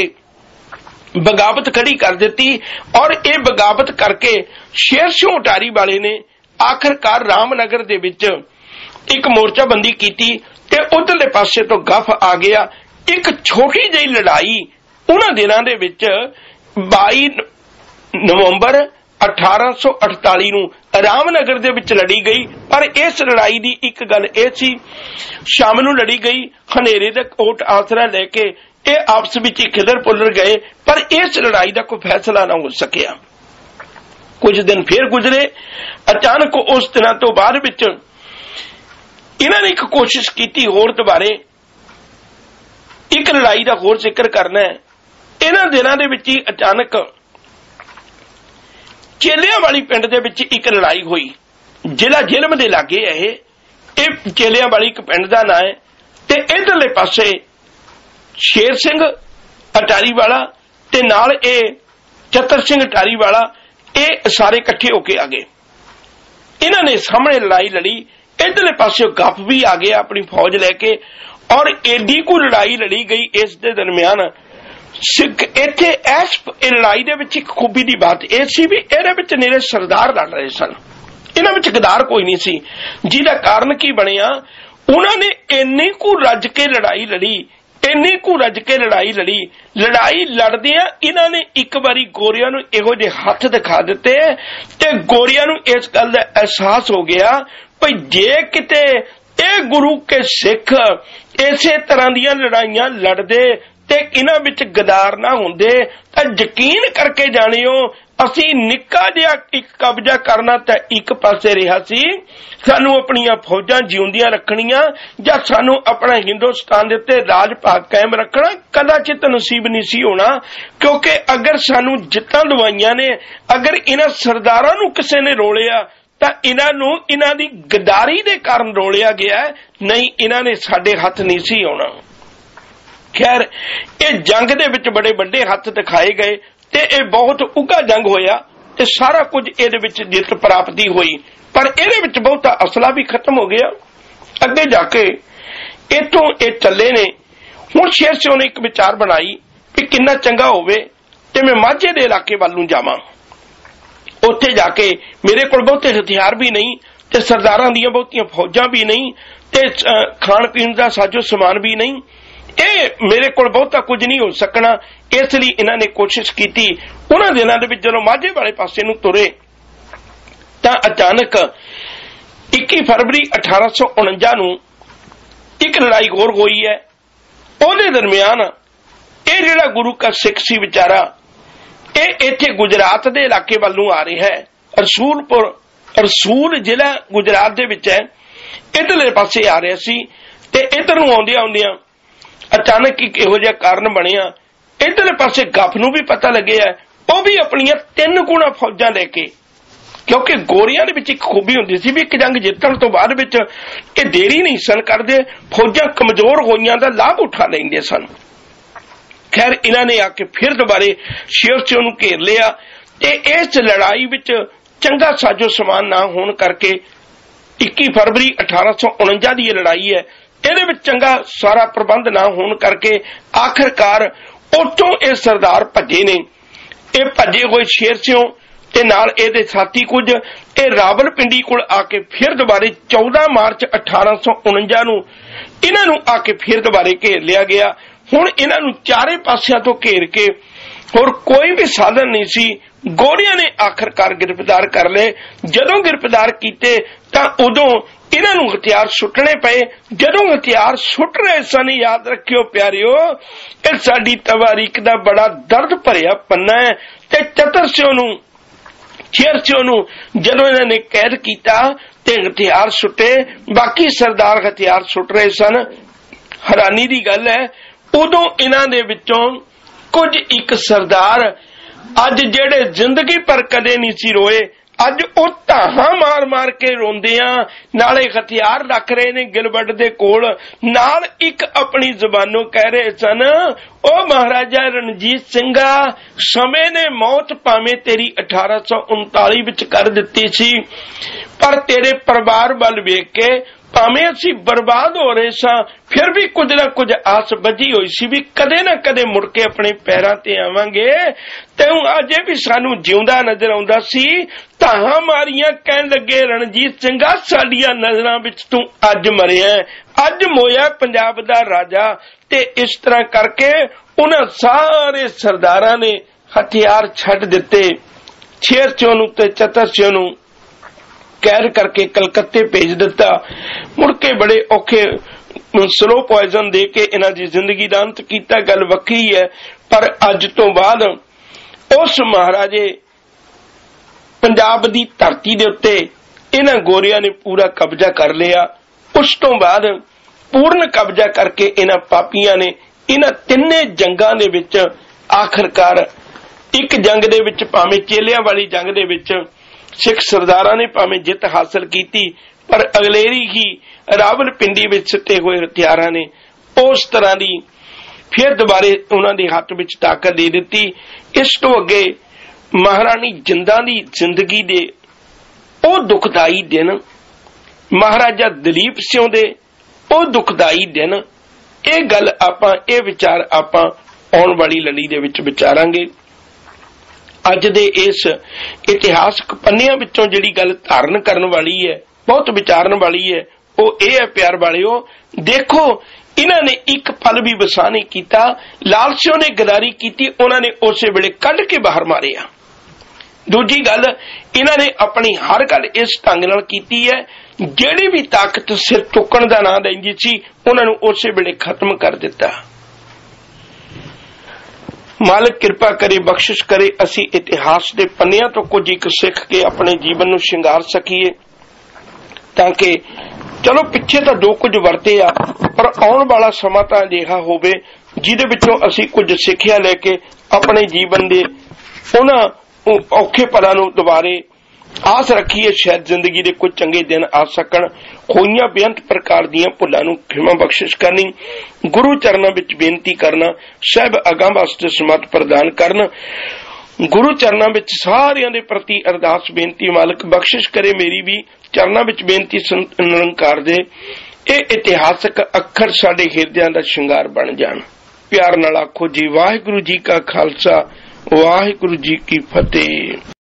बगावत खड़ी कर दित्ती, और यह बगावत करके शेर सिंह अटारी वाले ने आखिरकार रामनगर दे विच एक मोर्चाबंदी की ते उधरले पासे तो गफ आ गया। एक छोटी जी लड़ाई उन्हां दिनां दे विच बाई नवंबर अठारह सौ अड़ताली नूं रामनगर दे विच लड़ी गई, पर इस लड़ाई दी एक गल यह सी, शाम नूं लड़ी गई, हनेरे दा कोट आसरा लेके ये आपस विच खिदर पुलर गए, पर इस लड़ाई का कोई फैसला ना हो सकिया। कुछ दिन फिर गुजरे, अचानक उस दिनों तो बाद विच इन्होंने एक कोशिश की होर दोबारे एक लड़ाई का होर जिक्र करना है। इन्हां दिनां दे विच ही अचानक चेलियां वाली पिंड दे विच एक लड़ाई हुई, जिला जिलम दे लागे है। ये चेलियां वाली एक पिंड का नाम है, ते इधरले पासे शेर सिंह अटारी वाला ते नाल ए चतर सिंह अटारी वाला, ये सारे इकट्ठे होके आ गए। इन्होंने सामने लड़ाई लड़ी, इधरले पासे गप भी आ गया अपनी फौज लेके, और एडी को लड़ाई लड़ी गई। इस दे दरमियान सिख इत्थे इस लड़ाई दे विच एक खूबी दी बात यह सी भी इहदे विच निरे सरदार लड़ रहे सन, इन्हां विच गदार कोई नहीं सी, जिहदा कारण की बनिया उन्हां ने इन्नी को रज के लड़ाई लड़ी, इन्नी को रज के लड़ाई लड़ी। लड़ाई लड़दियां इन्हां ने एक बारी गोरियां नूं इहो जिहे हथ दिखा दिते ते गोरियां नूं इस गल दा एहसास हो गया भई जे किते ਇਹ ਗੁਰੂ ਕੇ ਸਿੱਖ ਇਸੇ ਤਰ੍ਹਾਂ ਦੀਆਂ ਲੜਾਈਆਂ ਲੜਦੇ ਤੇ ਇਹਨਾਂ ਵਿੱਚ ਗਦਾਰ ਨਾ ਹੁੰਦੇ ਤਾਂ ਯਕੀਨ ਕਰਕੇ ਜਾਣਿਓ ਅਸੀਂ ਨਿੱਕਾ ਜਿਹਾ ਇੱਕ ਕਬਜ਼ਾ ਕਰਨਾ ਤਾਂ ਇੱਕ ਪਾਸੇ ਰਿਹਾ ਸੀ, ਸਾਨੂੰ ਆਪਣੀਆਂ ਫੌਜਾਂ ਜਿਉਂਦੀਆਂ ਰੱਖਣੀਆਂ ਜਾਂ ਸਾਨੂੰ ਆਪਣਾ ਹਿੰਦੁਸਤਾਨ ਦੇ ਉੱਤੇ ਰਾਜ ਭਾਗ ਕਾਇਮ ਰੱਖਣਾ ਕਦਾਚਿਤ ਨਸੀਬ ਨਹੀਂ ਸੀ ਹੋਣਾ। ਕਿਉਂਕਿ ਅਗਰ ਸਾਨੂੰ ਜਿੱਤਾਂ ਦਵਾਈਆਂ ਨੇ, ਅਗਰ ਇਹਨਾਂ ਸਰਦਾਰਾਂ ਨੂੰ ਕਿਸੇ ਨੇ ਰੋਲਿਆ ਤਾਂ ਇਹਨਾਂ ਨੂੰ ਇਹਨਾਂ ਦੀ ਗਦਾਰੀ ਦੇ ਕਾਰਨ ਰੋਲਿਆ ਗਿਆ, ਨਹੀਂ ਇਹਨਾਂ ਨੇ ਸਾਡੇ ਹੱਥ ਨਹੀਂ ਸੀ ਆਉਣਾ। ਖੈਰ ਇਹ ਜੰਗ ਦੇ ਵਿੱਚ ਬੜੇ ਵੱਡੇ ਹੱਥ ਦਿਖਾਏ ਗਏ ਤੇ ਇਹ ਬਹੁਤ ਉੱਘਾ ਜੰਗ ਹੋਇਆ ਤੇ ਸਾਰਾ ਕੁਝ ਇਹਦੇ ਵਿੱਚ ਜਿੱਤ ਪ੍ਰਾਪਤੀ ਹੋਈ, ਪਰ ਇਹਦੇ ਵਿੱਚ ਬਹੁਤਾ ਅਸਲਾ ਵੀ ਖਤਮ ਹੋ ਗਿਆ। ਅੱਗੇ ਜਾ ਕੇ ਇੱਥੋਂ ਇਹ ਚੱਲੇ ਨੇ। ਹੁਣ ਸ਼ੇਰ ਸਿਉ ਨੇ ਇੱਕ ਵਿਚਾਰ ਬਣਾਈ ਕਿ ਕਿੰਨਾ ਚੰਗਾ ਹੋਵੇ ਤੇ ਮੈਂ ਮਾਝੇ ਦੇ ਇਲਾਕੇ ਵੱਲ ਨੂੰ ਜਾਵਾਂ। ਉੱਥੇ ਜਾ ਕੇ ਮੇਰੇ ਕੋਲ ਬਹੁਤੇ ਹਥਿਆਰ ਵੀ ਨਹੀਂ ਤੇ ਸਰਦਾਰਾਂ ਦੀਆਂ ਬਹੁਤੀਆਂ ਫੌਜਾਂ ਵੀ ਨਹੀਂ ਤੇ ਖਾਣ ਪੀਣ ਦਾ ਸਾਜੋ ਸਮਾਨ ਵੀ ਨਹੀਂ, ਇਹ ਮੇਰੇ ਕੋਲ ਬਹੁਤਾ ਕੁਝ ਨਹੀਂ ਹੋ ਸਕਣਾ। ਇਸ ਲਈ ਇਹਨਾਂ ਨੇ ਕੋਸ਼ਿਸ਼ ਕੀਤੀ। ਉਹਨਾਂ ਦਿਨਾਂ ਦੇ ਵਿੱਚ ਜਦੋਂ ਮਾਝੇ ਵਾਲੇ ਪਾਸੇ ਨੂੰ ਤੁਰੇ ਤਾਂ ਅਚਾਨਕ ਇੱਕੀ ਫਰਵਰੀ ਅਠਾਰਾਂ ਸੌ ਉਣੰਜਾ ਨੂੰ ਇੱਕ ਲੜਾਈ ਹੋਰ ਹੋਈ ਹੈ। ਉਹਦੇ ਦਰਮਿਆਨ ਇਹ ਜਿਹੜਾ ਗੁਰੂ ਕਾ ਸਿੱਖ ਸੀ ਵਿਚਾਰਾ, ਇਹ ਇੱਥੇ ਗੁਜਰਾਤ ਦੇ ਇਲਾਕੇ ਵੱਲ ਨੂੰ ਆ ਰਿਹਾ ਹੈ। ਰਸੂਲਪੁਰ ਰਸੂਲ ਜ਼ਿਲ੍ਹਾ ਗੁਜਰਾਤ ਦੇ ਵਿੱਚ ਹੈ, ਇੱਧਰਲੇ ਪਾਸੇ ਆ ਰਿਹਾ ਸੀ ਤੇ ਇੱਧਰ ਨੂੰ ਆਉਂਦਿਆਂ ਆਉਂਦਿਆਂ ਅਚਾਨਕ ਇੱਕ ਇਹੋ ਜਿਹਾ ਕਾਰਨ ਬਣਿਆ, ਇੱਧਰਲੇ ਪਾਸੇ ਗੱਫ ਨੂੰ ਵੀ ਪਤਾ ਲੱਗਿਆ, ਉਹ ਵੀ ਆਪਣੀਆਂ ਤਿੰਨ ਗੁਣਾ ਫੌਜਾਂ ਲੈ ਕੇ, ਕਿਉਂਕਿ ਗੋਰੀਆਂ ਦੇ ਵਿੱਚ ਇੱਕ ਖੂਬੀ ਹੁੰਦੀ ਸੀ ਵੀ ਇੱਕ ਜੰਗ ਜਿੱਤਣ ਤੋਂ ਬਾਅਦ ਵਿੱਚ ਇਹ ਦੇਰੀ ਨਹੀਂ ਸਨ ਕਰਦੇ, ਫੌਜਾਂ ਕਮਜ਼ੋਰ ਹੋਈਆਂ ਦਾ ਲਾਭ ਉਠਾ ਲੈਂਦੇ ਸਨ। ਖੈਰ ਇਹਨਾਂ ਨੇ ਆ ਕੇ ਫਿਰ ਦੁਬਾਰੇ ਸ਼ੇਰ ਸਿਉ ਨੂੰ ਘੇਰ ਲਿਆ ਤੇ ਇਸ ਲੜਾਈ ਵਿੱਚ ਚੰਗਾ ਸਾਜੋ ਸਮਾਨ ਨਾ ਹੋਣ ਕਰਕੇ ਇੱਕੀ ਫਰਵਰੀ ਅਠਾਰਾਂ ਸੌ ਉਣੰਜਾ ਦੀ ਇਹ ਲੜਾਈ ਹੈ, ਇਹਦੇ ਵਿੱਚ ਚੰਗਾ ਸਾਰਾ ਪ੍ਰਬੰਧ ਨਾ ਹੋਣ ਕਰਕੇ ਆਖਰਕਾਰ ਉੱਥੋਂ ਇਹ ਸਰਦਾਰ ਭੱਜੇ ਨੇ। ਇਹ ਭੱਜੇ ਹੋਏ ਸ਼ੇਰ ਸਿਉ ਤੇ ਨਾਲ ਇਹਦੇ ਸਾਥੀ ਕੁਝ ਇਹ ਰਾਵਲਪਿੰਡੀ ਕੋਲ ਆ ਕੇ ਫਿਰ ਦੁਬਾਰੇ ਚੌਦਾਂ ਮਾਰਚ ਅਠਾਰਾਂ ਸੌ ਉਣੰਜਾ ਨੂੰ ਇਹਨਾਂ ਨੂੰ ਆ ਕੇ ਫਿਰ ਦੁਬਾਰੇ ਘੇਰ ਲਿਆ ਗਿਆ। ਹੁਣ ਇਹਨਾਂ ਨੂੰ ਚਾਰੇ ਪਾਸਿਆਂ ਤੋਂ ਘੇਰ ਕੇ ਹੋਰ ਕੋਈ ਵੀ ਸਾਧਨ ਨਹੀਂ ਸੀ, ਗੋਰੀਆਂ ਨੇ ਆਖਰਕਾਰ ਗ੍ਰਿਫਤਾਰ ਕਰ ਲਏ। ਜਦੋਂ ਗ੍ਰਿਫਤਾਰ ਕੀਤੇ ਤਾਂ ਉਦੋਂ ਇਹਨਾਂ ਨੂੰ ਹਥਿਆਰ ਸੁੱਟਣੇ ਪਏ। ਜਦੋਂ ਹਥਿਆਰ ਸੁੱਟ ਰਹੇ ਸਨ, ਯਾਦ ਰੱਖਿਓ ਪਿਆਰਿਓ, ਇਹ ਸਾਡੀ ਤਵਾਰੀਖ ਦਾ ਬੜਾ ਦਰਦ ਭਰਿਆ ਪੰਨਾ ਹੈ। ਤੇ ਚਤਰ ਸਿਉ ਨੂੰ ਸ਼ੇਰ ਸਿਉ ਨੂੰ ਜਦੋਂ ਇਹਨਾਂ ਨੇ ਕੈਦ ਕੀਤਾ ਤੇ ਹਥਿਆਰ ਸੁੱਟੇ, ਬਾਕੀ ਸਰਦਾਰ ਹਥਿਆਰ ਸੁੱਟ ਰਹੇ ਸਨ। ਹੈਰਾਨੀ ਦੀ ਗੱਲ ਹੈ, ਉਦੋਂ ਇਹਨਾਂ ਦੇ ਵਿੱਚੋਂ ਕੁਝ ਇੱਕ ਸਰਦਾਰ ਅੱਜ ਜਿਹੜੇ ਜ਼ਿੰਦਗੀ ਪਰ ਕਦੇ ਨਹੀਂ ਸੀ ਰੋਏ, ਅੱਜ ਉਹ ਧਾਹਾਂ ਮਾਰ ਮਾਰ ਕੇ ਰੋਂਦੇ ਆ, ਨਾਲੇ ਹਥਿਆਰ ਰੱਖ ਰਹੇ ਨੇ ਗਿਲਬਟ ਦੇ ਕੋਲ, ਨਾਲ ਇੱਕ ਆਪਣੀ ਜ਼ਬਾਨੋਂ ਕਹਿ ਰਹੇ ਸਨ, ਉਹ ਮਹਾਰਾਜਾ ਰਣਜੀਤ ਸਿੰਘਾ, ਸਮੇਂ ਨੇ ਮੌਤ ਭਾਵੇਂ ਤੇਰੀ ਅਠਾਰਾਂ ਸੌ ਉਨਤਾਲੀ ਵਿੱਚ ਕਰ ਦਿੱਤੀ ਸੀ, ਪਰ ਤੇਰੇ ਪਰਿਵਾਰ ਵੱਲ ਵੇਖ ਕੇ ਭਾਵੇਂ ਅਸੀਂ ਬਰਬਾਦ ਹੋ ਰਹੇ ਸਾਂ, ਫਿਰ ਵੀ ਕੁਝ ਨਾ ਕੁਝ ਆਸ ਬੱਝੀ ਹੋਈ ਸੀ ਵੀ ਕਦੇ ਨਾ ਕਦੇ ਮੁੜ ਕੇ ਆਪਣੇ ਪੈਰਾਂ ਤੇ ਆਵਾਂਗੇ। ਤੈਨੂੰ ਅਜੇ ਵੀ ਸਾਨੂੰ ਜਿਉਂਦਾ ਨਜ਼ਰ ਆਉਂਦਾ ਸੀ। ਧਾਹਾਂ ਮਾਰੀਆਂ ਕਹਿਣ ਲੱਗੇ, ਰਣਜੀਤ ਸਿੰਘਾ, ਸਾਡੀਆਂ ਨਜ਼ਰਾਂ ਵਿੱਚ ਤੂੰ ਅੱਜ ਮਰਿਆ, ਅੱਜ ਮੋਇਆ ਪੰਜਾਬ ਦਾ ਰਾਜਾ। ਤੇ ਇਸ ਤਰ੍ਹਾਂ ਕਰਕੇ ਉਹਨਾਂ ਸਾਰੇ ਸਰਦਾਰਾਂ ਨੇ ਹਥਿਆਰ ਛੱਡ ਦਿੱਤੇ। ਸ਼ੇਰ ਸਿਉ ਨੂੰ ਤੇ ਚਤਰ ਸਿਉ ਨੂੰ ਕੈਦ ਕਰਕੇ ਕਲਕੱਤੇ ਭੇਜ ਦਿੱਤਾ। ਮੁੜ ਕੇ ਬੜੇ ਔਖੇ ਸਲੋ ਪੋਇਜ਼ਨ ਦੇ ਕੇ ਇਹਨਾਂ ਦੀ ਜ਼ਿੰਦਗੀ ਦਾ ਅੰਤ ਕੀਤਾ। ਗੱਲ ਵੱਖਰੀ ਹੈ, ਪਰ ਅੱਜ ਤੋਂ ਬਾਅਦ ਉਸ ਮਹਾਰਾਜੇ ਪੰਜਾਬ ਦੀ ਧਰਤੀ ਦੇ ਉੱਤੇ ਇਹਨਾਂ ਗੋਰਿਆਂ ਨੇ ਪੂਰਾ ਕਬਜ਼ਾ ਕਰ ਲਿਆ। ਉਸ ਤੋਂ ਬਾਅਦ ਪੂਰਨ ਕਬਜ਼ਾ ਕਰਕੇ ਇਹਨਾਂ ਪਾਪੀਆਂ ਨੇ ਇਹਨਾਂ ਤਿੰਨੇ ਜੰਗਾਂ ਦੇ ਵਿੱਚ ਆਖਰਕਾਰ ਇੱਕ ਜੰਗ ਦੇ ਵਿੱਚ ਭਾਵੇਂ ਚੇਲਿਆਂ ਵਾਲੀ ਜੰਗ ਦੇ ਵਿੱਚ ਸਿੱਖ ਸਰਦਾਰਾਂ ਨੇ ਭਾਵੇਂ ਜਿੱਤ ਹਾਸਲ ਕੀਤੀ, ਪਰ ਅਗਲੇਰੀ ਹੀ ਰਾਵਲਪਿੰਡੀ ਵਿੱਚ ਸਿੱਟੇ ਹੋਏ ਹਥਿਆਰਾਂ ਨੇ ਉਸ ਤਰ੍ਹਾਂ ਦੀ ਫਿਰ ਦੁਬਾਰੇ ਉਹਨਾਂ ਦੇ ਹੱਥ ਵਿੱਚ ਤਾਕਤ ਦੇ ਦਿੱਤੀ। ਇਸ ਤੋਂ ਅੱਗੇ ਮਹਾਰਾਣੀ ਜਿੰਦਾਂ ਦੀ ਜ਼ਿੰਦਗੀ ਦੇ ਉਹ ਦੁਖਦਾਈ ਦਿਨ, ਮਹਾਰਾਜਾ ਦਲੀਪ ਸਿਉ ਦੇ ਉਹ ਦੁਖਦਾਈ ਦਿਨ, ਇਹ ਗੱਲ ਆਪਾਂ ਇਹ ਵਿਚਾਰ ਆਪਾਂ ਆਉਣ ਵਾਲੀ ਲੜੀ ਦੇ ਵਿੱਚ ਵਿਚਾਰਾਂਗੇ। ਅੱਜ ਦੇ ਇਸ ਇਤਿਹਾਸਕ ਪੰਨਿਆਂ ਵਿੱਚੋਂ ਜਿਹੜੀ ਗੱਲ ਧਾਰਨ ਕਰਨ ਵਾਲੀ ਹੈ, ਬਹੁਤ ਵਿਚਾਰਨ ਵਾਲੀ ਹੈ, ਉਹ ਇਹ ਹੈ ਪਿਆਰ ਵਾਲਿਓ, ਦੇਖੋ ਇਹਨਾਂ ਨੇ ਇੱਕ ਪਲ ਵੀ ਵਸਾ ਨਹੀਂ ਕੀਤਾ। ਲਾਲ ਸਿਉ ਨੇ ਗਦਾਰੀ ਕੀਤੀ, ਉਹਨਾਂ ਨੇ ਉਸੇ ਵੇਲੇ ਕੱਢ ਕੇ ਬਾਹਰ ਮਾਰਿਆ। ਦੂਜੀ ਗੱਲ, ਇਹਨਾਂ ਨੇ ਆਪਣੀ ਹਰ ਗੱਲ ਇਸ ਢੰਗ ਨਾਲ ਕੀਤੀ ਹੈ, ਜਿਹੜੀ ਵੀ ਤਾਕਤ ਸਿਰ ਚੁੱਕਣ ਦਾ ਨਾਂ ਲੈਂਦੀ ਸੀ ਉਹਨਾਂ ਨੂੰ ਉਸੇ ਵੇਲੇ ਖਤਮ ਕਰ ਦਿੱਤਾ। ਮਾਲਕ ਕਿਰਪਾ ਕਰੇ, ਬਖਸ਼ਿਸ਼ ਕਰੇ, ਅਸੀਂ ਇਤਿਹਾਸ ਦੇ ਪੰਨਿਆਂ ਤੋਂ ਕੁਝ ਇੱਕ ਸਿੱਖ ਕੇ ਆਪਣੇ ਜੀਵਨ ਨੂੰ ਸ਼ਿੰਗਾਰ ਸਕੀਏ, ਤਾਂ ਕਿ ਚਲੋ ਪਿੱਛੇ ਤਾਂ ਜੋ ਕੁਝ ਵਰਤੇ ਆ, ਪਰ ਆਉਣ ਵਾਲਾ ਸਮਾਂ ਤਾਂ ਅਜਿਹਾ ਹੋਵੇ ਜਿਹਦੇ ਵਿੱਚੋਂ ਅਸੀਂ ਕੁਝ ਸਿੱਖਿਆ ਲੈ ਕੇ ਆਪਣੇ ਜੀਵਨ ਦੇ ਉਹਨਾਂ ਔਖੇ ਪਲਾਂ ਨੂੰ ਦੁਬਾਰੇ ਆਸ ਰੱਖੀਏ, ਸ਼ਾਇਦ ਜ਼ਿੰਦਗੀ ਦੇ ਕੁਝ ਚੰਗੇ ਦਿਨ ਆ ਸਕਣ। ਹੋਈਆਂ ਬੇਅੰਤ ਪ੍ਰਕਾਰ ਦੀਆਂ ਭੁੱਲਾਂ ਨੂੰ ਖਿਮਾ ਬਖਸ਼ਿਸ਼ ਕਰਨੀ, ਗੁਰੂ ਚਰਨਾਂ ਵਿੱਚ ਬੇਨਤੀ ਕਰਨਾ, ਸਹਿਬ ਅਗਾਂਹ ਵਾਸਤੇ ਸਮਤ ਪ੍ਰਦਾਨ ਕਰਨ, ਗੁਰੂ ਚਰਨਾਂ ਵਿੱਚ ਸਾਰਿਆਂ ਦੇ ਪ੍ਰਤੀ ਅਰਦਾਸ ਬੇਨਤੀ, ਮਾਲਕ ਬਖਸ਼ਿਸ਼ ਕਰੇ ਮੇਰੀ ਵੀ ਚਰਨਾਂ ਵਿੱਚ ਬੇਨਤੀ ਨਿਰੰਕਾਰ ਦੇ ਇਹ ਇਤਿਹਾਸਕ ਅੱਖਰ ਸਾਡੇ ਹਿਰਦਿਆਂ ਦਾ ਸ਼ਿੰਗਾਰ ਬਣ ਜਾਣ। ਪਿਆਰ ਨਾਲ ਆਖੋ ਜੀ, ਵਾਹਿਗੁਰੂ ਜੀ ਕਾ ਖਾਲਸਾ, ਵਾਹਿਗੁਰੂ ਜੀ ਕੀ ਫਤਿਹ।